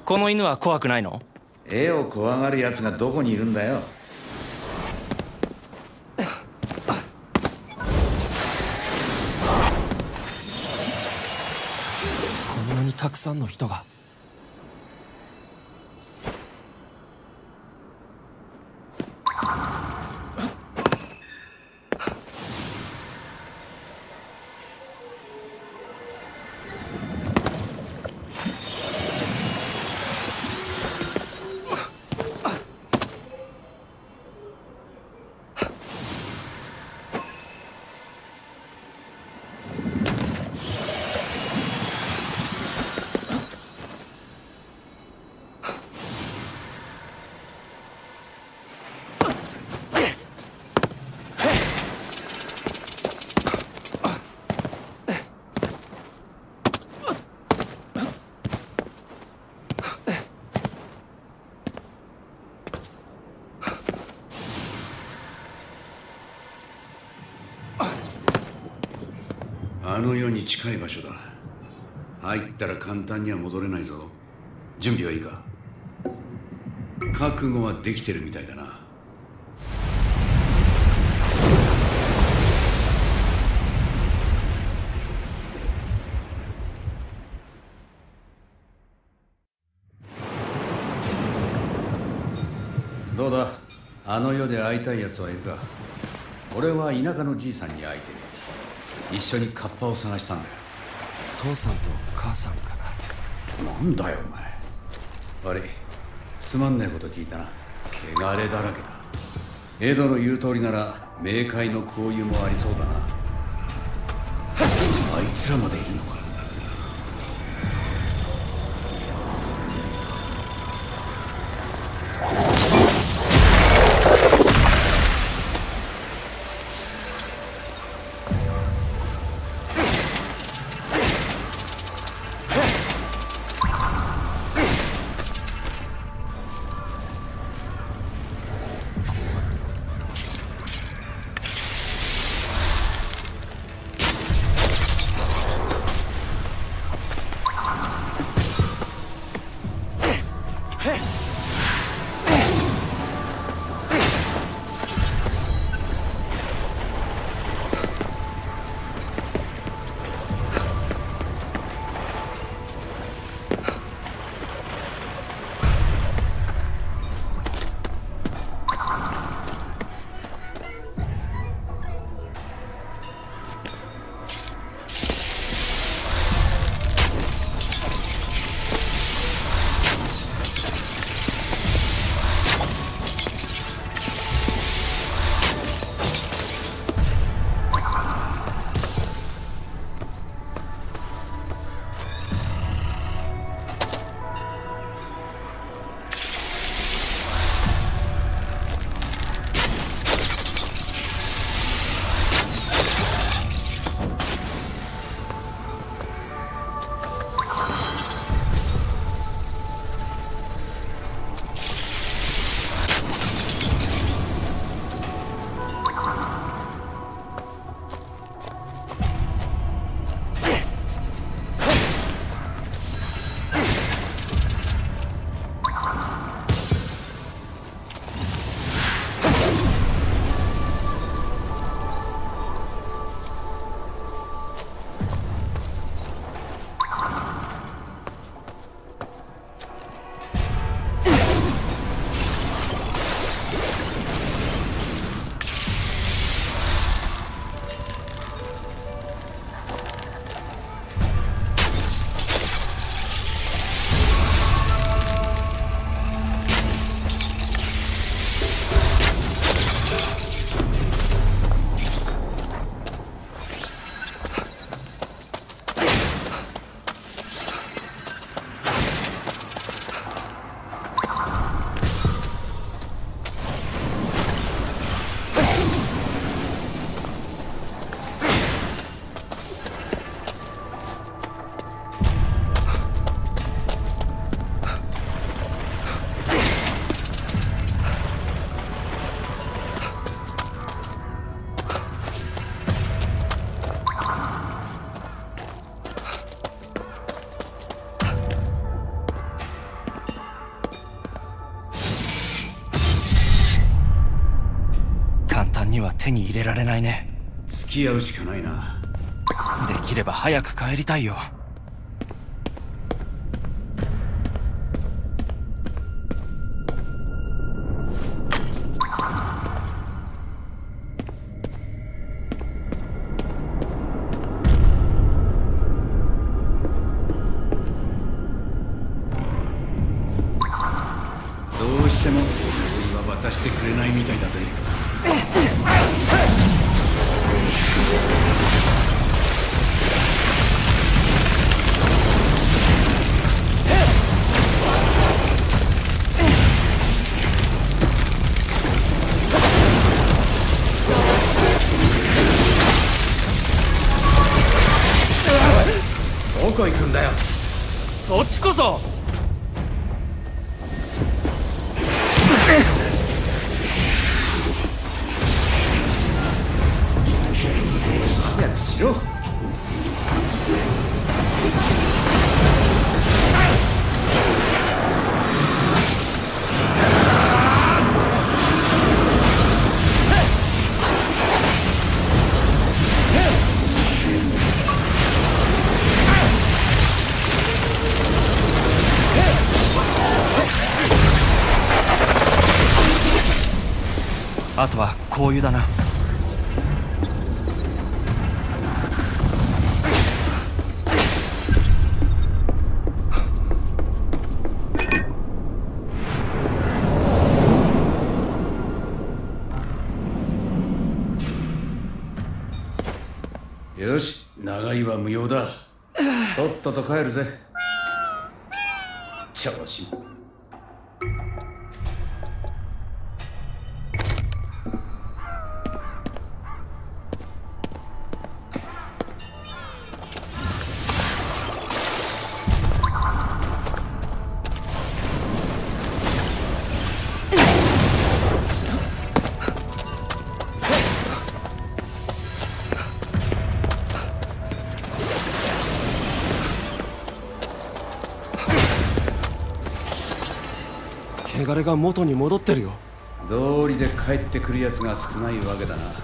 この犬は怖くないの？
絵を怖がる奴がどこにいるんだよ。
こんなにたくさんの人が。
あの世に近い場所だ。入ったら簡単には戻れないぞ。準備はいいか？覚悟はできてるみたいだな。どうだ、あの世で会いたいやつはいるか？俺は田舎のじいさんに会いて一緒にカッパを探したんだよ。
父さんと母さんかな。
なんだよお前。悪い、つまんねえこと聞いたな。汚れだらけだ。エドの言う通りなら冥界の交友もありそうだな。あいつらまでいるのか。
は手に入れられないね。
付き合うしかないな。
できれば早く帰りたいよ。
どうしても薬は渡してくれないみたいだぜ。どこ行くんだよ。
そっちこそ。
早くしろ。
あとは香油だな。
よし、長居は無用だ。とっとと帰るぜ。調子。
汚れが元に戻ってるよ。
道理で帰ってくるやつが少ないわけだな。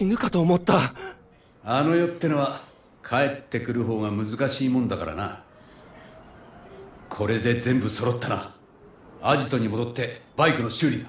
死ぬかと思った。
あの世ってのは帰ってくる方が難しいもんだからな。これで全部揃ったな。アジトに戻ってバイクの修理だ。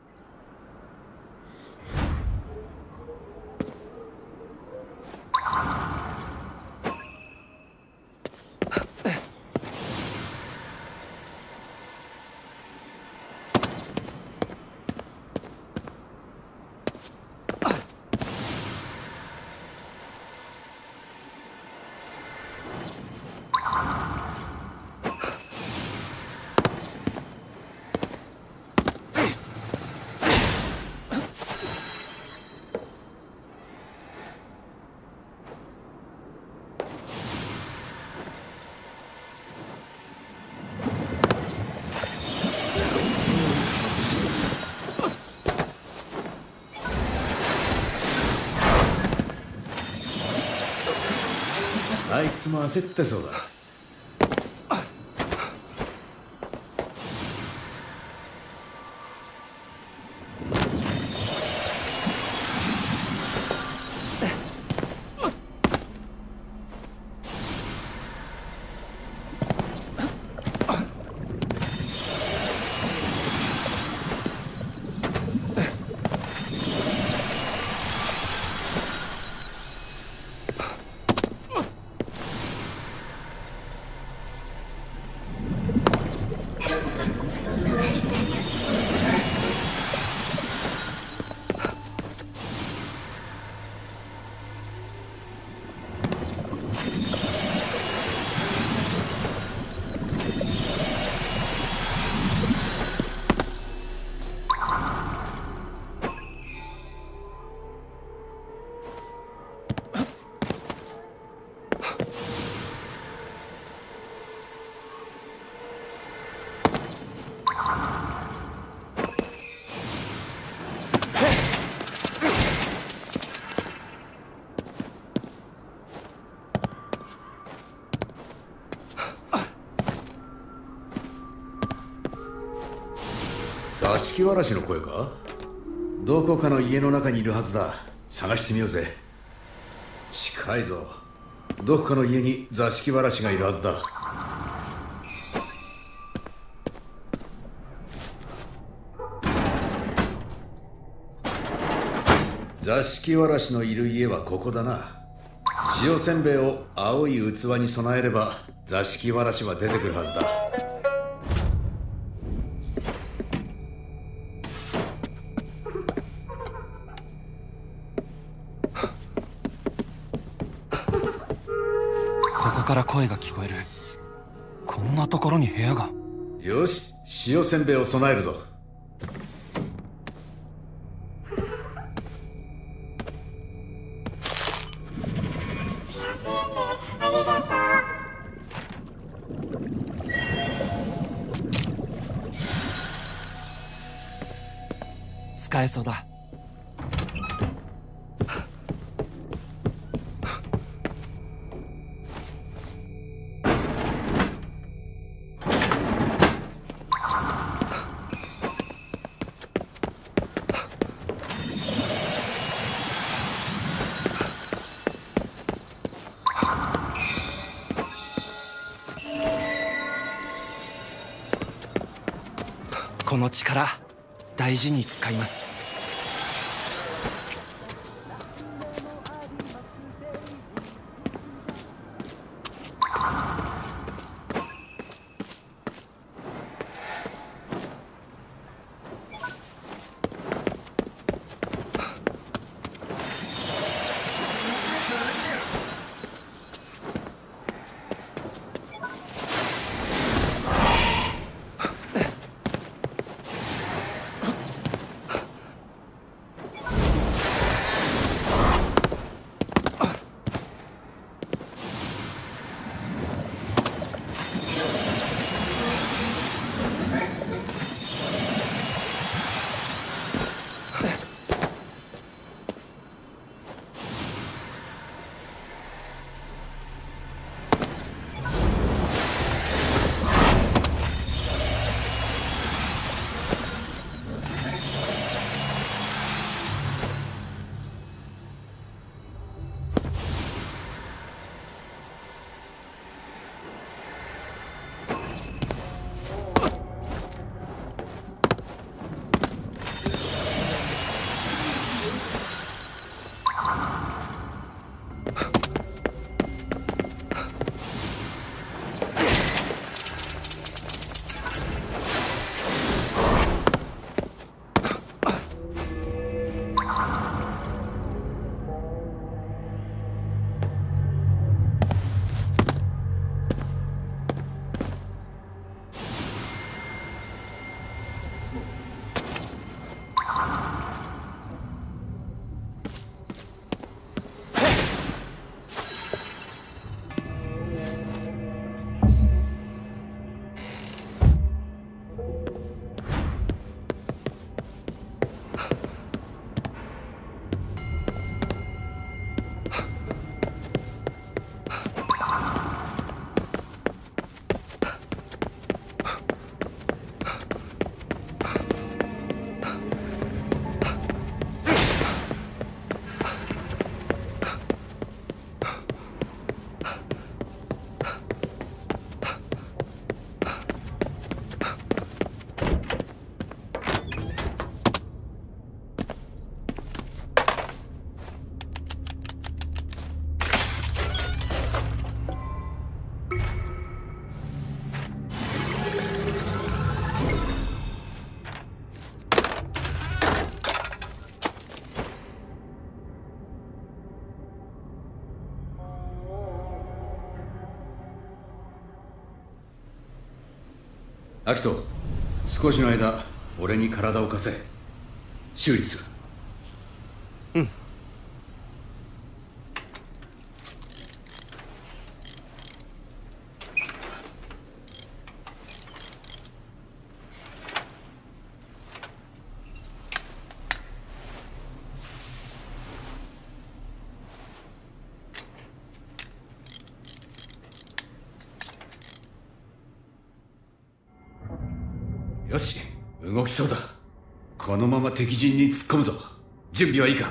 あいつも焦ってそうだ。座敷わらしの声か？どこかの家の中にいるはずだ。探してみようぜ。近いぞ。どこかの家に座敷わらしがいるはずだ。座敷わらしのいる家はここだな。塩せんべいを青い器に備えれば座敷わらしは出てくるはずだ。
ここから声が聞こえる。こんなところに部屋が。
よし、塩せんべいを備えるぞ。
使えそうだ。この力大事に使います。
アキト、少しの間俺に体を貸せ。修理する。うん。よし、動きそうだ。このまま敵陣に突っ込むぞ。準備はいいか？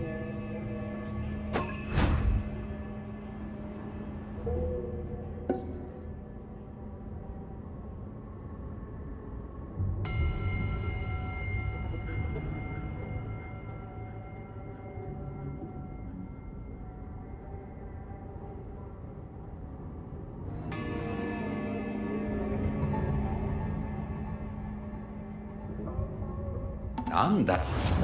なんだ。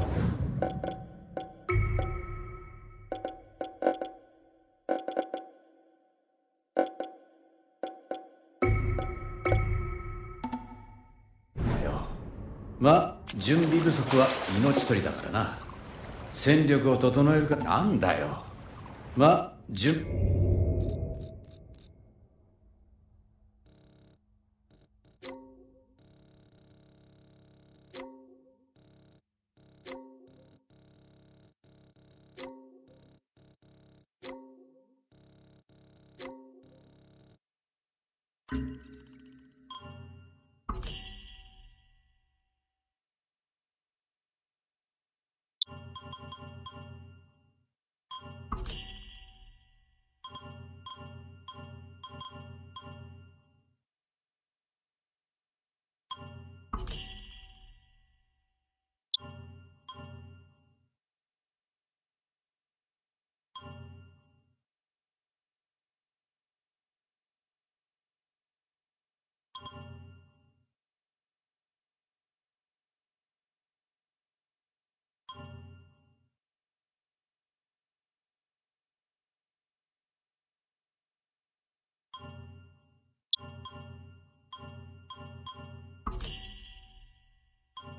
よ。まあ準備不足は命取りだからな。戦力を整えるか。なんだよ。まあ準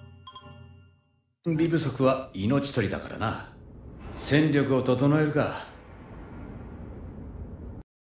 備不足は命取りだからな。戦力を整えるか。